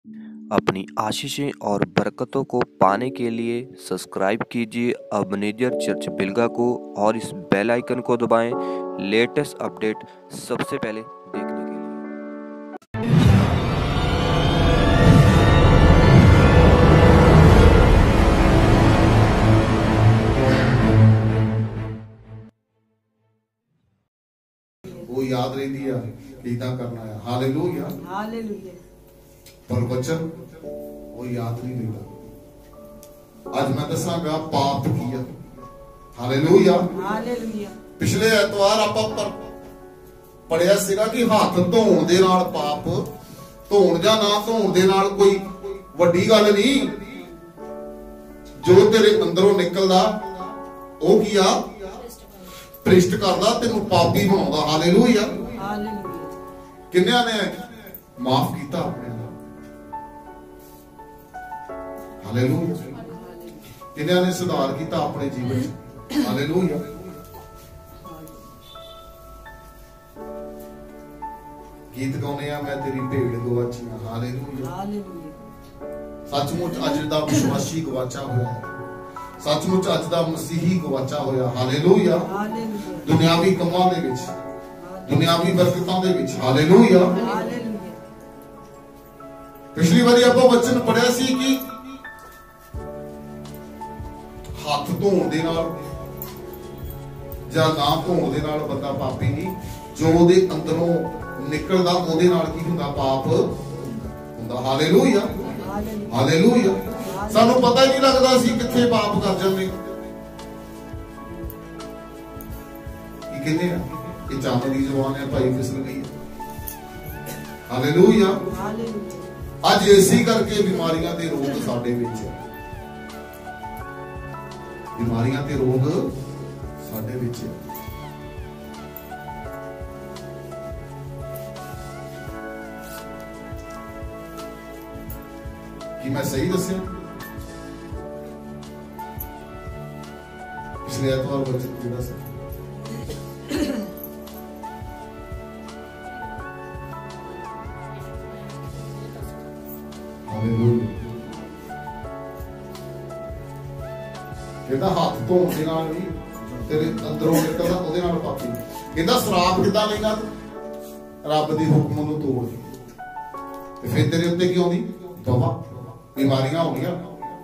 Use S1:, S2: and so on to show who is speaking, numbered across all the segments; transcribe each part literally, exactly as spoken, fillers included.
S1: अपनी आशीषें और बरकतों को पाने के लिए सब्सक्राइब कीजिए अबनेजर चर्च बिलगा को और इस बेल आइकन को दबाएं लेटेस्ट अपडेट सबसे पहले देखने के लिए।
S2: वो याद रही है इदा करना है। Hallelujah
S3: hallelujah.
S2: पर वचन वो याद नहीं रहता। आज मैं दसांगा पाप की है। Hallelujah
S3: hallelujah.
S2: पिछले एतवार आप पर पढ़िया सीगा कि हाथ धोण दे नाल पाप धोण जां ना धोण दे नाल कोई वड्डी गल नहीं। जो तेरे अंदरों निकलदा ओ की आ भ्रिष्ट करदा तेनू पापी बनाउंदा। Hallelujah
S3: hallelujah.
S2: किन्नियां ने माफ कीता अपने हालेलुया किन्नियां ने सुधार कीता अपने जीवन च। हालेलुया गीत गाउने आ मैं तेरी भेड़ गवाची हां। Hallelujah
S3: hallelujah.
S2: सचमुच अज दा विश्वासी गवाचा होया है। सचमुच अज दा मसीही गवाचा होया। Hallelujah
S3: hallelujah.
S2: दुनियावी कमां दे विच दुनियावी बरकतां दे विच। Hallelujah
S3: hallelujah.
S2: पिछली बारी ਆਪਾਂ वचन पढ़िया सी कि हथ धोण दे नाल जां ना धोण दे नाल बंदा पापी नहीं। जो ਉਹਦੇ अंदरों निकलदा ਉਹਦੇ ਨਾਲ ਕੀ ਹੁੰਦਾ पाप ਹੁੰਦਾ। हालेलुया हालेलुया ਸਾਨੂੰ ਪਤਾ ਹੀ ਨਹੀਂ ਲੱਗਦਾ ਸੀ ਕਿੱਥੇ ਪਾਪ ਕਰ ਜਾਂਦੇ। ਕੀ ਕਹਿੰਦੇ ਆ ਇਹ ਚੰਦ ਦੀ ਜ਼ੁਬਾਨ ਹੈ ਭਾਈ ਫਿਸਲ ਗਈ ਹੈ। Hallelujah
S3: hallelujah.
S2: ਅੱਜ ਇਸੇ ਕਰਕੇ ਬਿਮਾਰੀਆਂ ਤੇ ਰੋਗ ਸਾਡੇ ਵਿੱਚ ਹੈ। ਬਿਮਾਰੀਆਂ ਤੇ ਰੋਗ ਸਾਡੇ ਵਿੱਚ ਹੈ। ਕੀ ਮੈਂ ਸਹੀ ਦੱਸਿਆ? ਪਿਛਲੇ ਐਤਵਾਰ ਵਚਨ ਜਿਹੜਾ ਸੀ ਕਹਿੰਦਾ ਹੱਥ ਧੋਣ ਦੇ ਨਾਲ ਵੀ ਤੇਰੇ ਅੰਦਰੋਂ ਨਿਕਲਦਾ ਉਹਦੇ ਨਾਲ ਪਾਪੀ। ਕਹਿੰਦਾ ਸ਼ਰਾਬ ਕਿੱਦਾਂ ਲੈਣਾ ਰੱਬ ਦੀ ਹੁਕਮ ਨੂੰ ਤੋੜ ਤੇ ਫਿਰ ਤੇਰੇ ਉੱਤੇ ਕੀ ਆਉਂਦੀ ਤੌਬਾ ਬਿਮਾਰੀਆਂ ਹੋ ਗਈਆਂ।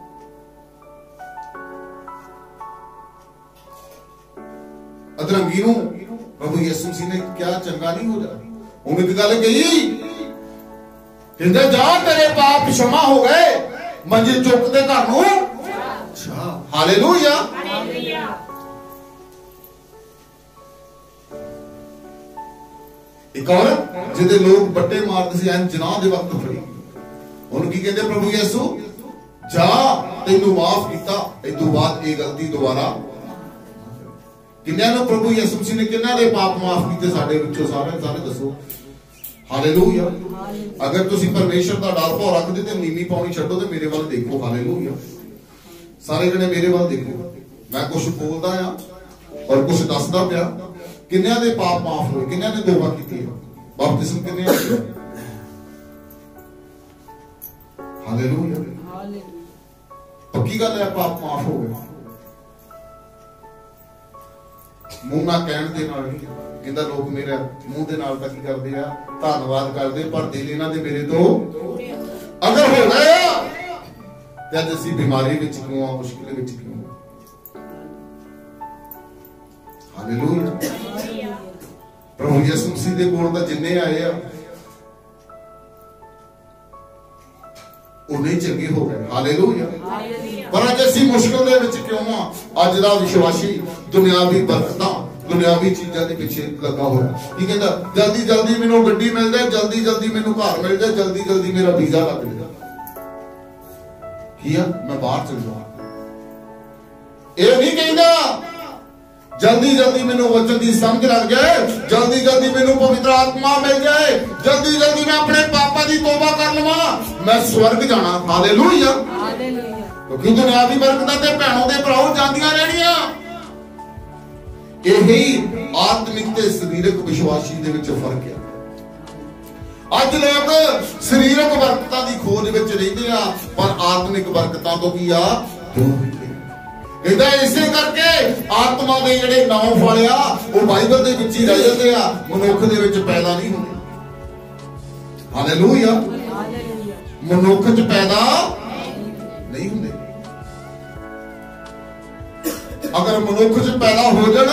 S2: ਅਧਰੰਗੀ ਨੂੰ ਪ੍ਰਭੂ ਯਿਸੂ ਮਸੀਹ ਨੇ ਕਿਹਾ ਚੰਗਾ ਨਹੀਂ ਹੋ ਜਾ। ਉਹਨੇ ਇੱਕ ਗੱਲ ਕਹੀ ਕਹਿੰਦਾ ਜਾ ਤੇਰੇ ਪਾਪ क्षमा ਹੋ ਗਏ ਮੰਜੇ ਚੁੱਕ ਦੇ ਘਰ ਨੂੰ। ਅੱਛਾ ਹਾਲੇਲੂਇਆ ਹਾਲੇਲੂਇਆ। ਇੱਕ ਔਰਤ ਜਿਹਦੇ ਲੋਕ ਬੱਟੇ ਮਾਰਦੇ ਸੀ ਐਨ ਜਨਾਹ ਦੇ ਵਕਤ ਫੜੀ। ਉਹਨੂੰ ਕੀ ਕਹਿੰਦੇ ਪ੍ਰਭੂ ਯਿਸੂ ਜਾ ਤੈਨੂੰ ਮਾਫ ਕੀਤਾ ਇਸ ਤੋਂ ਬਾਅਦ ਇਹ ਗਲਤੀ ਦੁਬਾਰਾ। ਕਿੰਨਿਆਂ ਨੂੰ ਪ੍ਰਭੂ ਯਿਸੂ ਮਸੀਹ ਨੇ ਕਿੰਨਾਂ ਦੇ ਪਾਪ ਮਾਫ ਕੀਤੇ ਸਾਡੇ ਵਿੱਚੋਂ? ਸਾਰੇ ਸਾਰੇ ਦੱਸੋ। ਹਾਲੇਲੂਇਆ। ਅਗਰ ਤੁਸੀਂ ਪਰਮੇਸ਼ਰ ਦਾ ਡਰ ਭਾਵ ਰੱਖਦੇ ਤੇ ਨੀਵੀਂ ਪਾਉਣੀ ਛੱਡੋ ਤੇ ਮੇਰੇ ਵੱਲ ਦੇਖੋ। ਹਾਲੇਲੂਇਆ ਸਾਰੇ ਜਣੇ ਮੇਰੇ ਵੱਲ ਦੇਖੋ। ਮੈਂ ਕੁਝ ਬੋਲਦਾ ਆ ਔਰ ਕੁਝ ਦੱਸਦਾ ਪਿਆ। ਕਿੰਨਿਆਂ ਦੇ ਪਾਪ ਮਾਫ ਹੋਏ? ਕਿੰਨਿਆਂ ਨੇ ਤੋਬਾ ਕੀਤੀ ਹੈ? ਬਪਤਿਸਮ ਕਿੰਨਿਆਂ ਨੇ? ਹਾਲੇਲੂਇਆ ਪੱਕੀ ਗੱਲ ਹੈ ਪਾਪ ਮਾਫ ਹੋ ਗਏ। ਮੂੰਹ ਨਾਲ ਕਹਿਣ ਦੇ ਨਾਲ ਨਹੀਂ। ਕਹਿੰਦਾ ਲੋਕ ਮੇਰੇ ਮੂੰਹ ਦੇ ਨਾਲ ਤਾਂ ਕੀ ਕਰਦੇ ਆ ਧੰਨਵਾਦ ਕਰਦੇ ਪਰ ਦਿਲ ਇਹਨਾਂ ਦੇ ਮੇਰੇ ਤੋਂ ਅਗਰ ਹੋ ਗਏ ਤੇ ਅੱਜ ਅਸੀਂ ਬਿਮਾਰੀ ਵਿੱਚ ਕਿਉਂ ਆ ਮੁਸ਼ਕਿਲ ਵਿੱਚ ਕਿਉਂ ਆ? ਹਾਲੇਲੂਇਆ ਪ੍ਰਭੂ ਯਿਸੂ ਮਸੀਹ ਦੇ ਕੋਲ ਤਾਂ ਜਿੰਨੇ ਆਏ ਆ ਉਹਨੇ ਚੰਗੇ ਹੋ ਗਏ। ਹਾਲੇਲੂਇਆ ਪਰ ਅੱਜ ਅਸੀਂ ਮੁਸ਼ਕਿਲ ਦੇ ਵਿੱਚ ਕਿਉਂ ਆ? ਅੱਜ ਦਾ ਵਿਸ਼ਵਾਸੀ ਦੁਨਿਆਵੀ ਬਰਕਤਾਂ ਦੁਨਿਆਵੀ ਚੀਜ਼ਾਂ ਦੇ ਪਿੱਛੇ ਲੱਗਾ ਹੋਇਆ। ਕੀ ਕਹਿੰਦਾ ਜਲਦੀ ਜਲਦੀ ਮੈਨੂੰ ਗੱਡੀ ਮਿਲ ਜਾਏ, ਜਲਦੀ ਜਲਦੀ ਮੈਨੂੰ ਘਰ ਮਿਲ ਜਾਏ, ਜਲਦੀ ਜਲਦੀ ਮੇਰਾ ਵੀਜ਼ਾ ਲੱਗ ਜਾਏ। ਕੀ ਆ ਮੈਂ ਬਾਹਰ ਚਲ ਜਾਵਾਂ। ਇਹ ਨਹੀਂ ਕਹਿੰਦਾ ਜਲਦੀ ਜਲਦੀ ਮੈਨੂੰ ਵਚਨ ਦੀ ਸਮਝ ਲੱਗ ਜਾਏ, ਜਲਦੀ ਜਲਦੀ ਮੈਨੂੰ ਪਵਿੱਤਰ ਆਤਮਾ ਮਿਲ ਜਾਏ, ਜਲਦੀ ਜਲਦੀ ਮੈਂ ਆਪਣੇ ਪਾਪਾਂ ਦੀ ਤੋਬਾ ਕਰ ਲਵਾਂ, ਮੈਂ ਸਵਰਗ ਜਾਣਾ। Hallelujah hallelujah. ਕਿਉਂਕਿ ਦੁਨਿਆਵੀ ਬਰਕਤਾਂ ਤੇ ਭੈਣੋਂ ਦੇ ਭਰਾਓ ਜਾਂਦੀਆਂ ਰਹਿਣੀਆਂ। ਇਹੀ ਆਤਮਿਕ ਤੇ ਸਰੀਰਕ ਵਿਸ਼ਵਾਸੀ ਦੇ ਵਿੱਚ ਫਰਕ ਹੈ। ਅੱਜ ਲੋਕ ਸਰੀਰਕ ਬਰਕਤਾਂ ਦੀ ਖੋਜ ਵਿੱਚ पर आत्मिक बरकतां तो की आ दूर कहता इसे करके आत्मा दे जिहड़े नौ फल आ वो बाइबल दे विच ही रह जांदे आ मनुख दे विच पैदा नहीं हुंदे हालेलुया मनुख च पैदा नहीं हुंदे अगर मनुख च पैदा हो जाण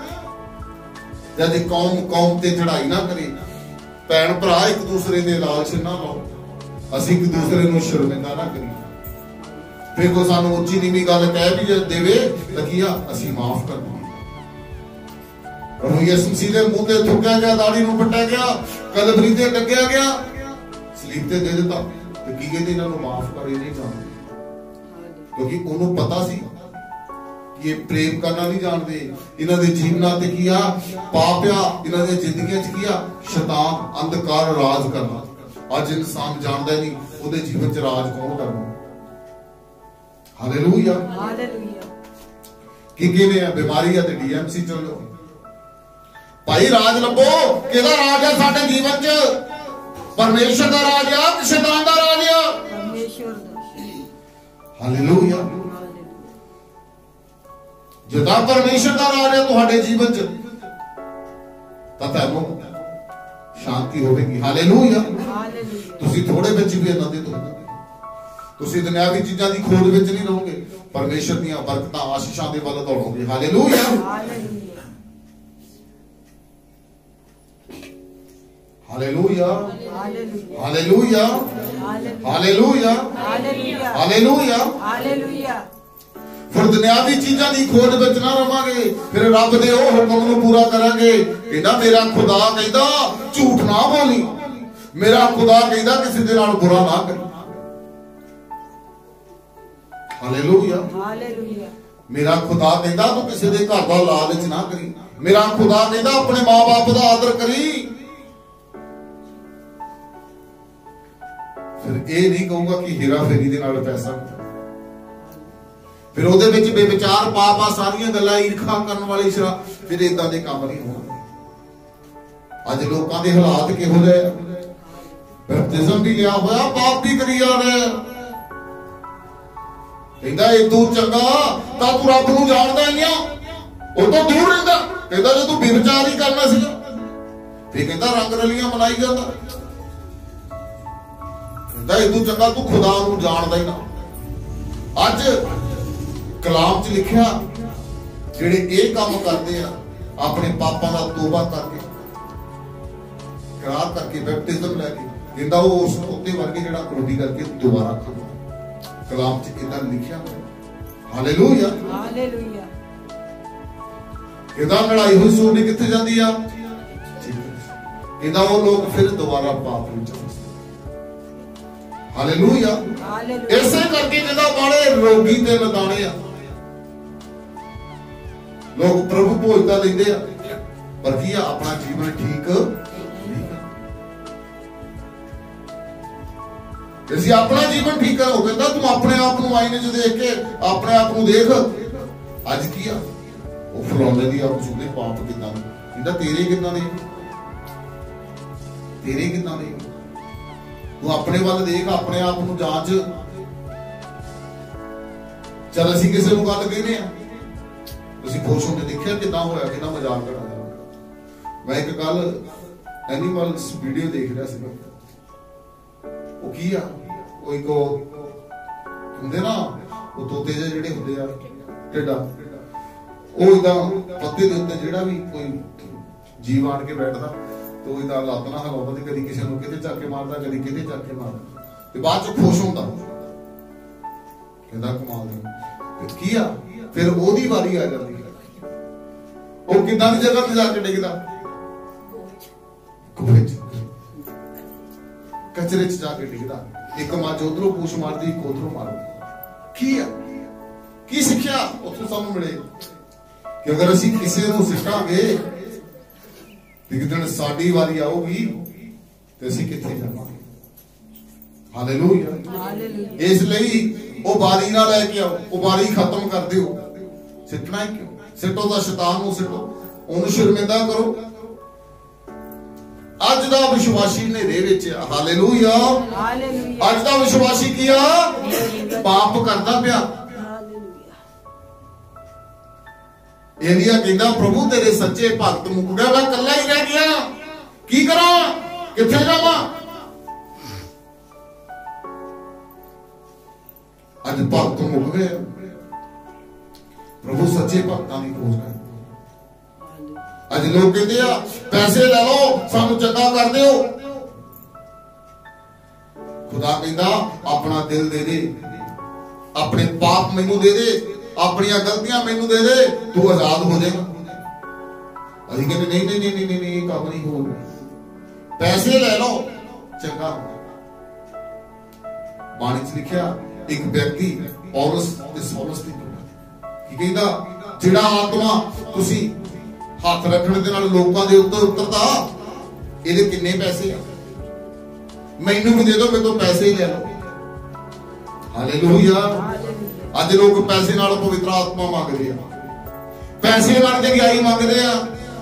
S2: जद कौम कौम ते चढ़ाई ना करे भैन भरा एक दूसरे दे लालच ना लाओ असीं एक दूसरे नूं शर्मिंदा ना करिए फिर कोई सानूं उच्ची नीवीं गल कह भी जे देवे तां की आ असीं माफ कर दईए प्रभु यीशु मसीह दे मूंह ते थुक्या गया दाढ़ी नूं पट्टिया गया कलवरी ते टंगिया गया सलीब ते दे दिता ते की कहंदे इन्हां नूं माफ कर ये नहीं जानदे क्योंकि उन्होंने पता सी ये प्रेम करना नहीं जानते इन्हां दे जीवनां ते किया पाप आ इन्हां दे जिंदगियां च किया शैतान अंधकार राज करना अज इंसान जानदा नहीं ओदे जीवन च राज कौन करना हालेलुया हालेलुया की कहने आ बीमारी है ते डीएमसी चल लो भाई राज लभो किहदा राज है साडे जीवन च परमेश्वर दा राज आ कि शैतान दा राज आ परमेश्वर दा हालेलुया जिदा परमेश्वर का राज है तुहाडे जीवन च तां तुहानूं शांति होवेगी हालेलुया तुसीं थोड़े विच भी इन्हां दे तो तुसीं दुनियावी चीज़ां दी खोज विच नहीं रहोगे परमेश्वर दीयां बरकतां आशीषां दे वल दौड़ोगे hallelujah hallelujah hallelujah hallelujah hallelujah hallelujah फिर दुनियावी चीज़ां दी खोज विच ना रवांगे फिर रब दे ओह हुक्म नूं पूरा करांगे कहंदा मेरा खुदा कहंदा झूठ ना बोली मेरा खुदा कहंदा किसी दे नाल बुरा ना करी हालेलुया हालेलुया मेरा खुदा कहंदा तू किसी दे घर दा लालच ना करी मेरा खुदा कहंदा अपने मां बाप दा आदर करी फिर ये नहीं कहूंगा कि हेरा फेरी दे नाल पैसा फिर ਉਹਦੇ ਵਿੱਚ ਬੇਵਿਚਾਰ ਪਾਪ ਆ ਸਾਰੀਆਂ ਗੱਲਾਂ ਈਰਖਾ ਕਰਨ ਵਾਲੀ ਸ਼ਰਾਬ ਫਿਰ ਇਦਾਂ ਦੇ ਕੰਮ ਨਹੀਂ ਹੋਣਗੇ ਅੱਜ ਲੋਕਾਂ ਦੇ ਹਾਲਾਤ ਕਿਹੋ ਜਿਹੇ ਆ ਬਪਤਿਜ਼ਮ ਵੀ ਲਿਆ ਹੋਇਆ ਪਾਪ ਵੀ ਕਰੀ ਜਾ ਰਿਹਾ ਕਹਿੰਦਾ ਇਹ ਤੂੰ ਚੰਗਾ ਤਾਂ ਤੂੰ ਰੱਬ ਨੂੰ ਜਾਣਦਾ ਹੀ ਆ ਉਹ ਤੋਂ ਦੂਰ ਰਹਿੰਦਾ ਕਹਿੰਦਾ ਜੇ ਤੂੰ ਬੇਵਿਚਾਰ ਹੀ ਕਰਨਾ ਸੀਗਾ ਫਿਰ ਕਹਿੰਦਾ ਰੰਗ ਰਲੀਆਂ ਮਨਾਈ ਜਾਂਦਾ ਕਹਿੰਦਾ ਇਹ ਤੂੰ ਚੰਗਾ ਤੂੰ ਖੁਦਾ ਨੂੰ ਜਾਣਦਾ ਹੀ ਨਾ ਅੱਜ कलाम च लिखिया जेड़े ये काम करते हैं अपने पापां दा तौबा करके करार करके बैप्टिज्म लैके कहंदा वो उस उत्ते वर्गे जेड़ा करोधी करके दोबारा खाना कलाम च इदां लिखिया हालेलुया हालेलुया कहंदा लड़ाई हुई सोनी कित्थे जांदी आ कहंदा वो लोग फिर दोबारा पाप विच हालेलुया ऐसे करके कहंदा बाले रोगी ते लदाने आ लोग प्रभु भोजता लेंदे आ पर की अपना जीवन ठीक नहीं अपना जीवन ठीक करो कहता तुम अपने आप को आईने च देख के अपने आप को देख अज की आ वो फलाने दी आप सुनते पाप कितना कहता तेरे कितना नहीं तेरे कितना नहीं तू अपने वाल देख अपने आप को जांच चल असीं किसी को गल कहने आ ਤੁਸੀਂ ਖੁਸ਼ ਹੋ ਕੇ ਦੇਖਿਆ ਕਿਦਾਂ ਹੋਇਆ ਕਿਦਾਂ ਮਜ਼ਾਕ ਕਰਾਇਆ ਮੈਂ ਇੱਕ ਕੱਲ ਐਨੀਮਲਸ ਵੀਡੀਓ ਦੇਖ ਰਿਹਾ ਸੀ ਉਹ ਕੀ ਆ ਉਹ ਇੱਕ ਹੁੰਦੇ ਨਾ ਉਹ ਤੋਤੇ ਜਿਹੜੇ ਹੁੰਦੇ ਆ ਟੇਡਾ ਉਹ ਇਦਾਂ ਪੱਤੇ ਦੇ ਉੱਤੇ ਜਿਹੜਾ ਵੀ ਕੋਈ ਜੀਵ ਆਣ ਕੇ ਬੈਠਦਾ ਤੇ ਉਹ ਇਦਾਂ ਲੱਤ ਨਾਲ ਹਿਲਾਉਂਦਾ ਤੇ ਕਦੀ ਕਿਸੇ ਨੂੰ ਕਿਤੇ ਚੱਕ ਕੇ ਮਾਰਦਾ ਕਦੀ ਕਿਤੇ ਚੱਕ ਕੇ ਮਾਰਦਾ ਤੇ ਬਾਅਦ ਚ ਖੁਸ਼ ਹੁੰਦਾ ਕਹਿੰਦਾ ਕਮਾਲ ਦੀ ਕੀ ਆ फिर ओदी वारी आ जाती है वो कितना की जगह पे जाके डिगदा कचरे च जाके डिगदा एक मां उधरों पूछ मारदी एक उधरों मारदी की आ की सिक्ख्या उत्थों सानू मिले कि अगर असीं किसी नूं सिखांगे एक दिन साडी वारी आऊगी ते असीं कित्थे जावांगे हालेलुया हालेलुया इसलिए वो बारी ना लेके आओ वो बारी खत्म कर दिओ सिटना है क्यों सिटो दा शैतान नूं सिटो ओनू शर्मिंदा करो अज ਅੱਜ ਦਾ ਵਿਸ਼ਵਾਸੀ ਹਨੇਰੇ ਵਿੱਚ ਆ। ਹਾਲੇਲੂਇਆ।
S3: ਹਾਲੇਲੂਇਆ।
S2: ਅੱਜ ਦਾ ਵਿਸ਼ਵਾਸੀ ਕੀ ਆ? ਪਾਪ ਕਰਦਾ ਪਿਆ।
S3: ਹਾਲੇਲੂਇਆ।
S2: ਏਲੀਆ ਕਹਿੰਦਾ ਪ੍ਰਭੂ ਤੇਰੇ ਸੱਚੇ ਭਗਤ ਮੁੱਕ ਗਏ, ਮੈਂ ਇਕੱਲਾ ਹੀ ਰਹਿ ਗਿਆ, ਕੀ ਕਰਾਂ, ਕਿੱਥੇ ਜਾਵਾਂ? ਅੱਜ ਭਗਤ ਮੁੱਕ ਗਏ। ਪ੍ਰਭੂ ਸੱਚੇ ਭਗਤਾਂ ਦੀ ਖੋਜ ਕਰ। ਅੱਜ ਲੋਕ ਕਹਿੰਦੇ ਆ ਪੈਸੇ ਲੈ ਲਓ, ਸਾਨੂੰ ਚੰਗਾ ਕਰ ਦਿਓ। ਖੁਦਾ ਕਹਿੰਦਾ ਆਪਣਾ ਦਿਲ ਦੇ ਦੇ, ਆਪਣੇ ਪਾਪ ਮੈਨੂੰ ਦੇ ਦੇ, ਆਪਣੀਆਂ ਗਲਤੀਆਂ ਮੈਨੂੰ ਦੇ ਦੇ, ਤੂੰ ਆਜ਼ਾਦ ਹੋ ਜਾਏਗਾ। ਅਸੀਂ ਕਹਿੰਦੇ ਨਹੀਂ ਨਹੀਂ ਨਹੀਂ ਨਹੀਂ ਨਹੀਂ, ਇਹ ਕੰਮ ਨਹੀਂ ਹੋਊਗਾ। ਪੈਸੇ ਲੈ ਲਓ, ਚੰਗਾ। ਬਾਣੀ 'ਚ ਲਿਖਿਆ ਇੱਕ ਵਿਅਕਤੀ ਪੌਲਸ ਤੇ ਸੌਲਸ ਦੀ ਕੀ ਕਹਿੰਦਾ, ਜਿਹੜਾ ਆਤਮਾ ਤੁਸੀਂ ਹੱਥ ਰੱਖਣ ਦੇ ਨਾਲ ਲੋਕਾਂ ਦੇ ਉੱਤੇ ਉਤਰਦਾ, ਇਹਦੇ ਕਿੰਨੇ ਪੈਸੇ ਆ, ਮੈਨੂੰ ਵੀ ਦੇ ਦਿਓ, ਮੇਰੇ ਤੋਂ ਪੈਸੇ ਹੀ ਲੈ ਲਓ। ਹਾਲੇਲੂਇਆ। ਅੱਜ ਲੋਕ ਪੈਸੇ ਨਾਲ ਪਵਿੱਤਰ ਆਤਮਾ ਮੰਗਦੇ ਆ, ਪੈਸੇ ਨਾਲ ਜਗਿਆਈ ਮੰਗਦੇ ਆ,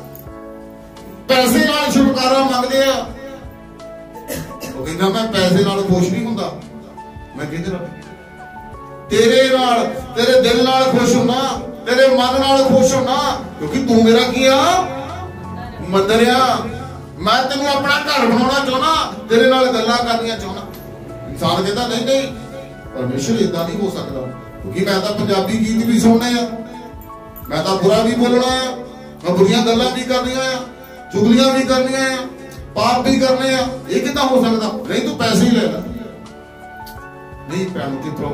S2: ਪੈਸੇ ਨਾਲ ਛੁਟਕਾਰਾ ਮੰਗਦੇ ਆ। ਉਹ ਕਹਿੰਦਾ ਮੈਂ ਪੈਸੇ ਨਾਲ ਖੁਸ਼ ਨਹੀਂ ਹੁੰਦਾ। ਮੈਂ ਕਿਹਦੇ ਨਾਲ? ਤੇਰੇ ਨਾਲ, ਤੇਰੇ ਦਿਲ ਨਾਲ ਖੁਸ਼ ਹੋਣਾ, ਤੇਰੇ ਮਨ ਨਾਲ ਖੁਸ਼ ਹੋਣਾ, ਕਿਉਂਕਿ ਤੂੰ ਮੇਰਾ ਕੀ ਆ? ਮੰਦਰ ਆ। ਮੈਂ ਤੈਨੂੰ ਆਪਣਾ ਘਰ ਬਣਾਉਣਾ ਚਾਹੁੰਦਾ, ਤੇਰੇ ਨਾਲ ਗੱਲਾਂ ਕਰਨੀਆਂ ਚਾਹੁੰਦਾ। ਇਨਸਾਨ ਕਹਿੰਦਾ ਨਹੀਂ ਨਹੀਂ, ਪਰਮੇਸ਼ਰ ਇਦਾਂ ਨਹੀਂ ਹੋ ਸਕਦਾ, ਕਿਉਂਕਿ ਮੈਂ ਤਾਂ ਪੰਜਾਬੀ ਗੀਤ ਵੀ ਸੁਣਨੇ ਆ, ਮੈਂ ਤਾਂ ਬੁਰਾ ਵੀ ਬੋਲਣਾ ਆ, ਮੈਂ ਬੁਰੀਆਂ ਗੱਲਾਂ ਵੀ ਕਰਨੀਆਂ ਆ, ਚੁਗਲੀਆਂ ਵੀ ਕਰਨੀਆਂ ਆ, ਪਾਪ ਵੀ ਕਰਨੇ ਆ। ਇਹ ਕਿੱਦਾਂ ਹੋ ਸਕਦਾ? ਨਹੀਂ ਤੂੰ ਪੈਸੇ ਹੀ ਲੈ ਲੈ। ਨਹੀਂ ਭੈਣ ਕਿਥੋਂ?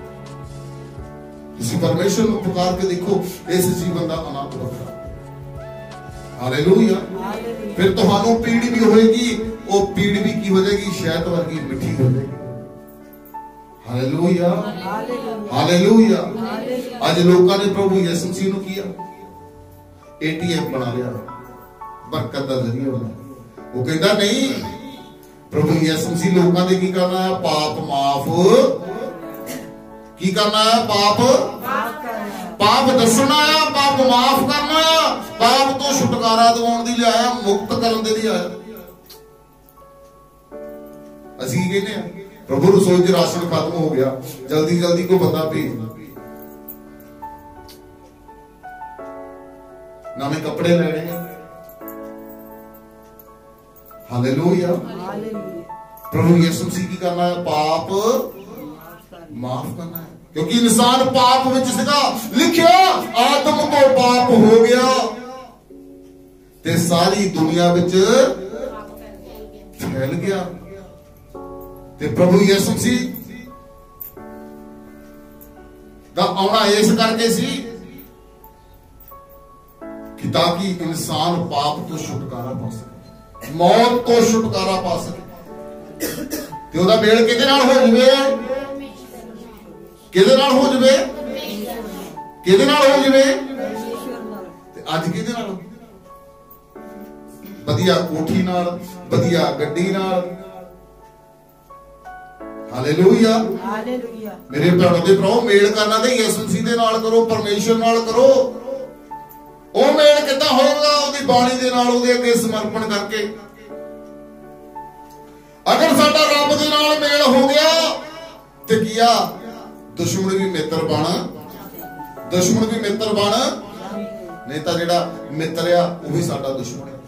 S2: ਤੁਸੀਂ ਪਰਮੇਸ਼ਰ ਨੂੰ ਪੁਕਾਰ ਕੇ ਦੇਖੋ, ਇਸ ਜੀਵਨ ਦਾ ਆਨੰਦ ਵੱਖਰਾ। ਹਾਲੇਲੂਇਆ। ਫਿਰ ਤੁਹਾਨੂੰ ਪੀੜ ਵੀ ਹੋਏਗੀ, ਉਹ ਪੀੜ ਵੀ ਕੀ ਹੋ ਜਾਏਗੀ? ਸ਼ਹਿਦ ਵਰਗੀ ਮਿੱਠੀ ਹੋ ਜਾਏਗੀ। ਹਾਲੇਲੂਇਆ। ਹਾਲੇਲੂਇਆ। ਅੱਜ ਲੋਕਾਂ ਨੇ ਪ੍ਰਭੂ ਯਿਸੂ ਮਸੀਹ ਨੂੰ ਕੀਆ ਏਟੀਐਮ ਬਣਾ ਲਿਆ, ਬਰਕਤ ਦਾ ਜ਼ਰੀਆ ਬਣਾ। ਉਹ ਕਹਿੰਦਾ ਨਹੀਂ, ਪ੍ਰਭੂ ਯਿਸੂ ਮਸੀਹ ਲੋਕਾਂ ਦੇ ਕੀ ਕਰਨਾ ਹੈ? ਪਾਪ ਮਾਫ ਕੀ ਕਰਨਾ ਹੈ? ਪਾਪ ਪਾਪ ਦੱਸਣਾ ਆ, ਪਾਪ ਮਾਫ ਕਰਨਾ ਆ, ਪਾਪ ਤੋਂ ਛੁਟਕਾਰਾ ਦਿਵਾਉਣ ਦੀ ਲਈ ਆਇਆ, ਮੁਕਤ ਕਰਨ ਦੇ ਲਈ ਆਇਆ। ਅਸੀਂ ਕੀ ਕਹਿੰਦੇ ਆ? ਪ੍ਰਭੂ ਰਸੋਈ 'ਚ ਰਾਸ਼ਨ ਖਤਮ ਹੋ ਗਿਆ, ਜਲਦੀ ਜਲਦੀ ਕੋਈ ਬੰਦਾ ਭੇਜ, ਨਵੇਂ ਕੱਪੜੇ ਲੈਣੇ। ਹਾਲੇਲੂਇਆ। ਪ੍ਰਭੂ ਯਿਸੂ ਮਸੀਹ ਕੀ ਕਰਨਾ ਹੈ? ਪਾਪ ਮਾਫ ਕਰਨਾ ਹੈ, ਕਿਉਂਕਿ ਇਨਸਾਨ ਪਾਪ ਵਿੱਚ ਸੀਗਾ। ਲਿਖਿਆ ਆਦਮ ਤੋਂ ਪਾਪ ਹੋ ਗਿਆ ਤੇ ਸਾਰੀ ਦੁਨੀਆ ਵਿੱਚ ਫੈਲ ਗਿਆ। ਤੇ ਪ੍ਰਭੂ ਯਿਸੂ ਮਸੀਹ ਦਾ ਆਉਣਾ ਇਸ ਕਰਕੇ ਸੀ ਕਿ ਤਾਂ ਕਿ ਇਨਸਾਨ ਪਾਪ ਤੋਂ ਛੁਟਕਾਰਾ ਪਾ ਸਕੇ, ਮੌਤ ਤੋਂ ਛੁਟਕਾਰਾ ਪਾ ਸਕੇ। ਤੇ ਉਹਦਾ ਮੇਲ ਕਿਹਦੇ ਨਾਲ ਹੋ ਜਵੇ? ਕਿਹਦੇ ਨਾਲ ਹੋ ਜਵੇ? ਕਿਹਦੇ ਨਾਲ ਹੋ ਜਵੇ? ਤੇ ਅੱਜ ਕਿਹਦੇ ਨਾਲ? ਵਧੀਆ ਕੋਠੀ ਨਾਲ, ਵਧੀਆ ਗੱਡੀ ਨਾਲ। ਹਾਲੇਲੂਇਆ।
S3: ਹਾਲੇਲੂਇਆ।
S2: ਮੇਰੇ ਭਰਾਓ ਦੇ ਭਰਾਓ, ਮੇਲ ਕਰਨਾ ਤੇ ਯਿਸੂ ਮਸੀਹ ਦੇ ਨਾਲ ਕਰੋ, ਪਰਮੇਸ਼ਰ ਨਾਲ ਕਰੋ। ਉਹ ਮੇਲ ਕਿੱਦਾਂ ਹੋਏਗਾ? ਉਹਦੀ ਬਾਣੀ ਦੇ ਨਾਲ, ਉਹਦੇ ਅੱਗੇ ਸਮਰਪਣ ਕਰਕੇ। ਅਗਰ ਸਾਡਾ ਰੱਬ ਦੇ ਨਾਲ ਮੇਲ ਹੋ ਗਿਆ ਤੇ ਕੀਆ, ਦੁਸ਼ਮਣ ਵੀ ਮਿੱਤਰ ਬਣ, ਦੁਸ਼ਮਣ ਵੀ ਮਿੱਤਰ ਬਣ। ਨਹੀਂ ਤਾਂ ਜਿਹੜਾ ਮਿੱਤਰ ਆ ਉਹ ਵੀ ਸਾਡਾ ਦੁਸ਼ਮਣ ਹੈ।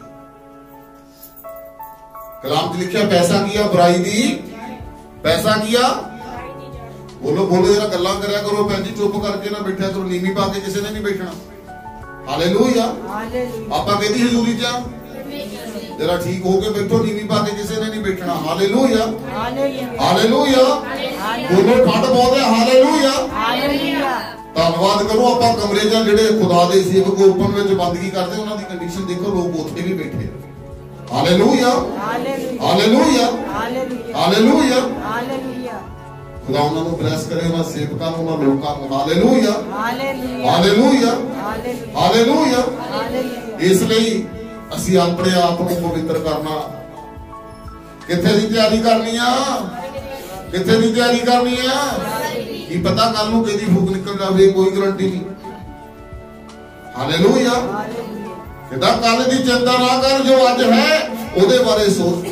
S2: ਕਲਾਮ 'ਚ ਲਿਖਿਆ ਪੈਸਾ ਕੀ ਆ? ਬੁਰਾਈ ਦੀ। ਪੈਸਾ ਕੀ ਆ? ਬੋਲੋ ਬੋਲੋ ਜਰਾ, ਗੱਲਾਂ ਕਰਿਆ ਕਰੋ ਭੈਣ ਜੀ, ਚੁੱਪ ਕਰਕੇ ਨਾ ਬੈਠਿਆ ਕਰੋ। ਨੀਵੀਂ ਪਾ ਕੇ ਕਿਸੇ ਨੇ ਨਹੀਂ ਬੈਠਣਾ। ਹਾਲੇਲੂਇਆ। ਆਪਾਂ ਕਹਿੰਦੀ ਹਜ਼ੂਰੀ 'ਚ ਜਰਾ ਠੀਕ ਹੋ ਕੇ ਬੈਠੋ, ਨੀਵੀਂ ਪਾ ਕੇ ਕਿਸੇ ਨੇ ਨਹੀਂ ਬੈਠਣਾ। ਹਾਲੇਲੂਇਆ। ਹਾਲੇਲੂਇਆ। ਬੋਲੋ ਠੰਡ ਬਹੁਤ ਹੈ। ਹਾਲੇਲੂਇਆ। ਧੰਨਵਾਦ ਕਰੋ। ਆਪਾਂ ਕਮਰੇ 'ਚ ਜਿਹੜੇ ਖੁਦਾ ਦੇ ਸੇਵਕ ਓਪਨ ਵਿੱਚ ਬੰਦਗੀ ਕਰਦੇ, ਉਹਨਾਂ ਦੀ ਕੰਡੀਸ਼ਨ ਦੇਖੋ, ਲੋਕ ਉੱਥੇ ਵੀ ਬੈਠੇ। ਹਾਲੇਲੂਇਆ। ਹਾਲੇਲੂਇਆ। ਹਾਲੇਲੂਇਆ। ਖੁਦਾ ਉਹਨਾਂ ਨੂੰ ਬਲੈਸ ਕਰੇ, ਉਹਨਾਂ ਸੇਵਕਾਂ ਨੂੰ, ਉਹਨਾਂ ਲੋਕਾਂ ਨੂੰ। ਹਾਲੇਲੂਇਆ। ਹਾਲੇਲੂਇਆ। ਹਾਲੇਲੂਇਆ। ਇਸ ਲਈ ਅਸੀਂ ਆਪਣੇ ਆਪ ਨੂੰ ਪਵਿੱਤਰ ਕਰਨਾ। ਕਿੱਥੇ ਦੀ ਤਿਆਰੀ ਕਰਨੀ ਆ? ਕਿੱਥੇ ਦੀ ਤਿਆਰੀ ਕਰਨੀ ਆ? ਕੀ ਪਤਾ ਕੱਲ ਨੂੰ ਕਿਹਦੀ ਫੂਕ ਨਿਕਲ ਜਾਵੇ, ਕੋਈ ਗਰੰਟੀ ਨਹੀਂ। ਹਾਲੇਲੂਇਆ। ਕਿਦਾਂ ਕੱਲ ਦੀ ਚਿੰਤਾ ਨਾ ਕਰ, ਜੋ ਅੱਜ ਹੈ ਉਹਦੇ ਬਾਰੇ ਸੋਚ।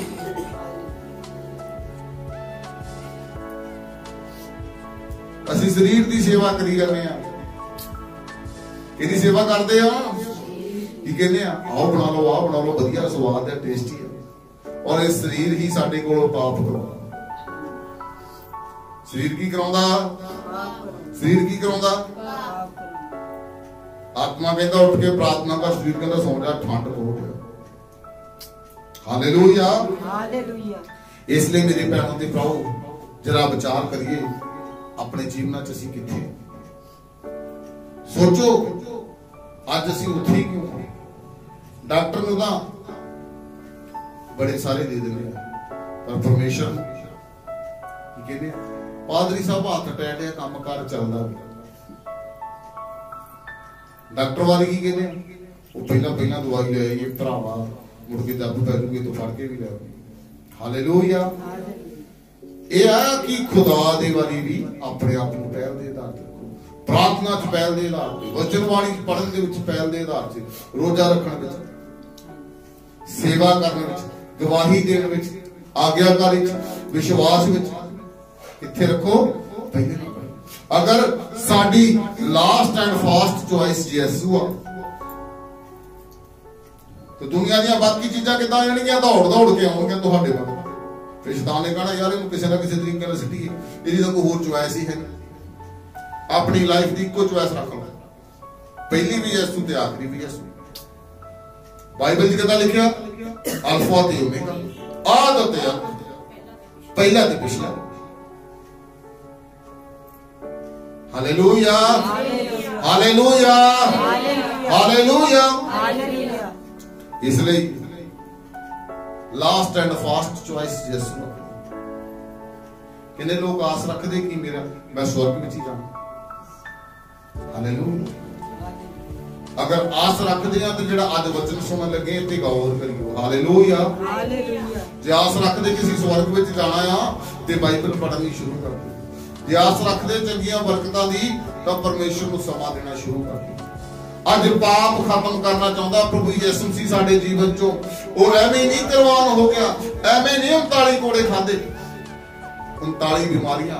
S2: ਅਸੀਂ ਸਰੀਰ ਦੀ ਸੇਵਾ ਕਰੀ ਜਾਂਦੇ ਆ, ਇਹਦੀ ਸੇਵਾ ਕਰਦੇ ਆ, ਕੀ ਕਹਿੰਦੇ ਆ, ਆਓ ਬਣਾ ਲਓ, ਆਹ ਬਣਾ ਲਓ, ਵਧੀਆ ਸਵਾਦ ਹੈ, ਟੇਸਟੀ ਹੈ, ਔਰ ਇਹ ਸਰੀਰ ਹੀ ਸਾਡੇ ਕੋਲੋਂ ਪਾਪ ਕਰਾਉਂਦਾ। ਸਰੀਰ ਕੀ ਕਰਾਉਂਦਾ? ਸਰੀਰ ਕੀ ਕਰਾਉਂਦਾ? ਆਤਮਾ ਕਹਿੰਦਾ ਉੱਠ ਕੇ ਪ੍ਰਾਰਥਨਾ ਕਰ, ਸਰੀਰ ਕਹਿੰਦਾ ਸੌਂ ਜਾ, ਠੰਡ ਬਹੁਤ ਹੈ। Hallelujah,
S3: hallelujah.
S2: ਇਸ ਲਈ ਮੇਰੇ ਭੈਣਾਂ ਤੇ ਭਰਾਓ, ਜਰਾ ਵਿਚਾਰ ਕਰੀਏ ਆਪਣੇ ਜੀਵਨਾਂ 'ਚ ਅਸੀਂ ਕਿੱਥੇ। ਸੋਚੋ ਅੱਜ ਅਸੀਂ ਉੱਥੇ ਹੀ ਕਿਉਂ? ਡਾਕਟਰ ਨੂੰ ਤਾਂ ਬੜੇ ਸਾਰੇ ਦੇ ਦਿੰਦੇ ਆ, ਪਰ ਪਰਮੇਸ਼ਰ ਕੀ ਕਹਿੰਦੇ ਆ? ਪਾਦਰੀ ਸਾਹਿਬ ਹੱਥ ਟੈਟਿਆ, ਕੰਮ ਕਾਰ ਚੱਲਦਾ ਵੀ। ਡਾਕਟਰ ਵਾਲੇ ਕੀ ਕਹਿੰਦੇ ਆ? ਉਹ ਪਹਿਲਾਂ ਪਹਿਲਾਂ ਦਵਾਈ ਲੈ ਆਈਏ ਭਰਾਵਾ, ਮੁੜ ਕੇ ਦੱਬ ਪੈ ਜੂਗੇ ਤੋਂ ਫੜ ਕੇ ਵੀ ਲੈ ਆਈਏ। ਹਾਲੇਲੂਇਆ। ਇਹ ਆ ਕਿ ਖੁਦਾ ਦੇ ਵਾਲੀ ਵੀ ਆਪਣੇ ਆਪ ਨੂੰ ਪਹਿਲ ਦੇ ਆਧਾਰ ਤੇ, ਪ੍ਰਾਰਥਨਾ 'ਚ ਪਹਿਲ ਦੇ ਆਧਾਰ ਤੇ, ਵਚਨ ਬਾਣੀ ਪੜ੍ਹਨ ਦੇ ਵਿੱਚ ਪਹਿਲ ਦੇ ਆਧਾਰ ਤੇ, ਰੋਜ਼ਾ ਰੱਖਣ ਵਿੱਚ, ਸੇਵਾ ਕਰਨ ਵਿੱਚ, ਗਵਾਹੀ ਦੇਣ ਵਿੱਚ, ਆਗਿਆਕਾਰੀ ਵਿੱਚ, ਵਿਸ਼ਵਾਸ ਵਿੱਚ ਕਿੱਥੇ ਰੱਖੋ? ਪਹਿਲੇ ਨੰਬਰ। ਅਗਰ ਸਾਡੀ ਲਾਸਟ ਐਂਡ ਫਾਸਟ ਚੁਆਇਸ ਯਿਸੂ ਆ ਤੇ ਦੁਨੀਆ ਦੀਆਂ ਬਾਕੀ ਚੀਜ਼ਾਂ ਕਿੱਦਾਂ ਜਾਣਗੀਆਂ? ਦੌੜ ਦੌੜ ਕੇ ਆਉਣਗੀਆਂ ਤੁਹਾਡੇ ਕੋਲ। ਫਿਰ ਸ਼ੈਤਾਨ ਨੇ ਕਹਣਾ ਯਾਰ ਇਹਨੂੰ ਕਿਸੇ ਨਾ ਕਿਸੇ ਤਰੀਕੇ ਨਾਲ ਸਿੱਟੀਏ, ਇਹਦੀ ਤਾਂ ਕੋਈ ਹੋਰ ਚੁਆਇਸ ਹੀ ਹੈ ਨਹੀਂ। ਆਪਣੀ ਲਾਈਫ ਦੀ ਇੱਕੋ ਚੁਆਇਸ ਰੱਖ ਲਓ, ਪਹਿਲੀ ਵੀ ਯਿਸੂ ਤੇ ਆਖਰੀ ਵੀ ਯਿਸੂ। ਬਾਈਬਲ 'ਚ ਕਿੱਦਾਂ ਲਿਖਿਆ? ਅਲਫਾ ਤੇ ਓਮੇਗਾ, ਆਦ ਤੇ ਅੰਤ, ਪਹਿਲਾ ਤੇ ਪਿਛਲਾ। Hallelujah, hallelujah, hallelujah, hallelujah. ਇਸ ਲਈ ਲਾਸਟ ਐਂਡ ਫਾਸਟ ਚੁਆਇਸ ਯਿਸੂ। ਕਿੰਨੇ ਲੋਕ ਆਸ ਰੱਖਦੇ ਕਿ ਮੇਰਾ ਮੈਂ ਸਵਰਗ ਵਿੱਚ ਹੀ ਜਾਣਾ। ਹਾਲੇਲੂਇਆ। ਅਗਰ ਆਸ ਰੱਖਦੇ ਆ ਤੇ ਜਿਹੜਾ ਅੱਜ ਵਚਨ ਸੁਣਨ ਲੱਗੇ ਤੇ ਗੌਰ ਕਰਿਓ। Hallelujah, hallelujah. ਜੇ ਆਸ ਰੱਖਦੇ ਕਿ ਅਸੀਂ ਸਵਰਗ ਵਿੱਚ ਜਾਣਾ ਆ ਤੇ ਬਾਈਬਲ ਪੜ੍ਹਨੀ ਸ਼ੁਰੂ ਕਰ ਦਿਓ। ਜੇ ਆਸ ਰੱਖਦੇ ਚੰਗੀਆਂ ਬਰਕਤਾਂ ਦੀ ਤਾਂ ਪਰਮੇਸ਼ਰ ਨੂੰ ਸਮਾਂ ਦੇਣਾ ਸ਼ੁਰੂ ਕਰ ਦਿਓ। ਅੱਜ ਪਾਪ ਖਤਮ ਕਰਨਾ ਚਾਹੁੰਦਾ ਪ੍ਰਭੂ ਯਿਸੂ ਮਸੀਹ ਸਾਡੇ ਜੀਵਨ ਚੋਂ। ਉਹ ਐਵੇਂ ਨਹੀਂ ਕੁਰਬਾਨ ਹੋ ਗਿਆ, ਐਵੇਂ ਨਹੀਂ ਉਨਤਾਲੀ ਕੋੜੇ ਖਾਦੇ, ਉਨਤਾਲੀ ਬਿਮਾਰੀਆਂ,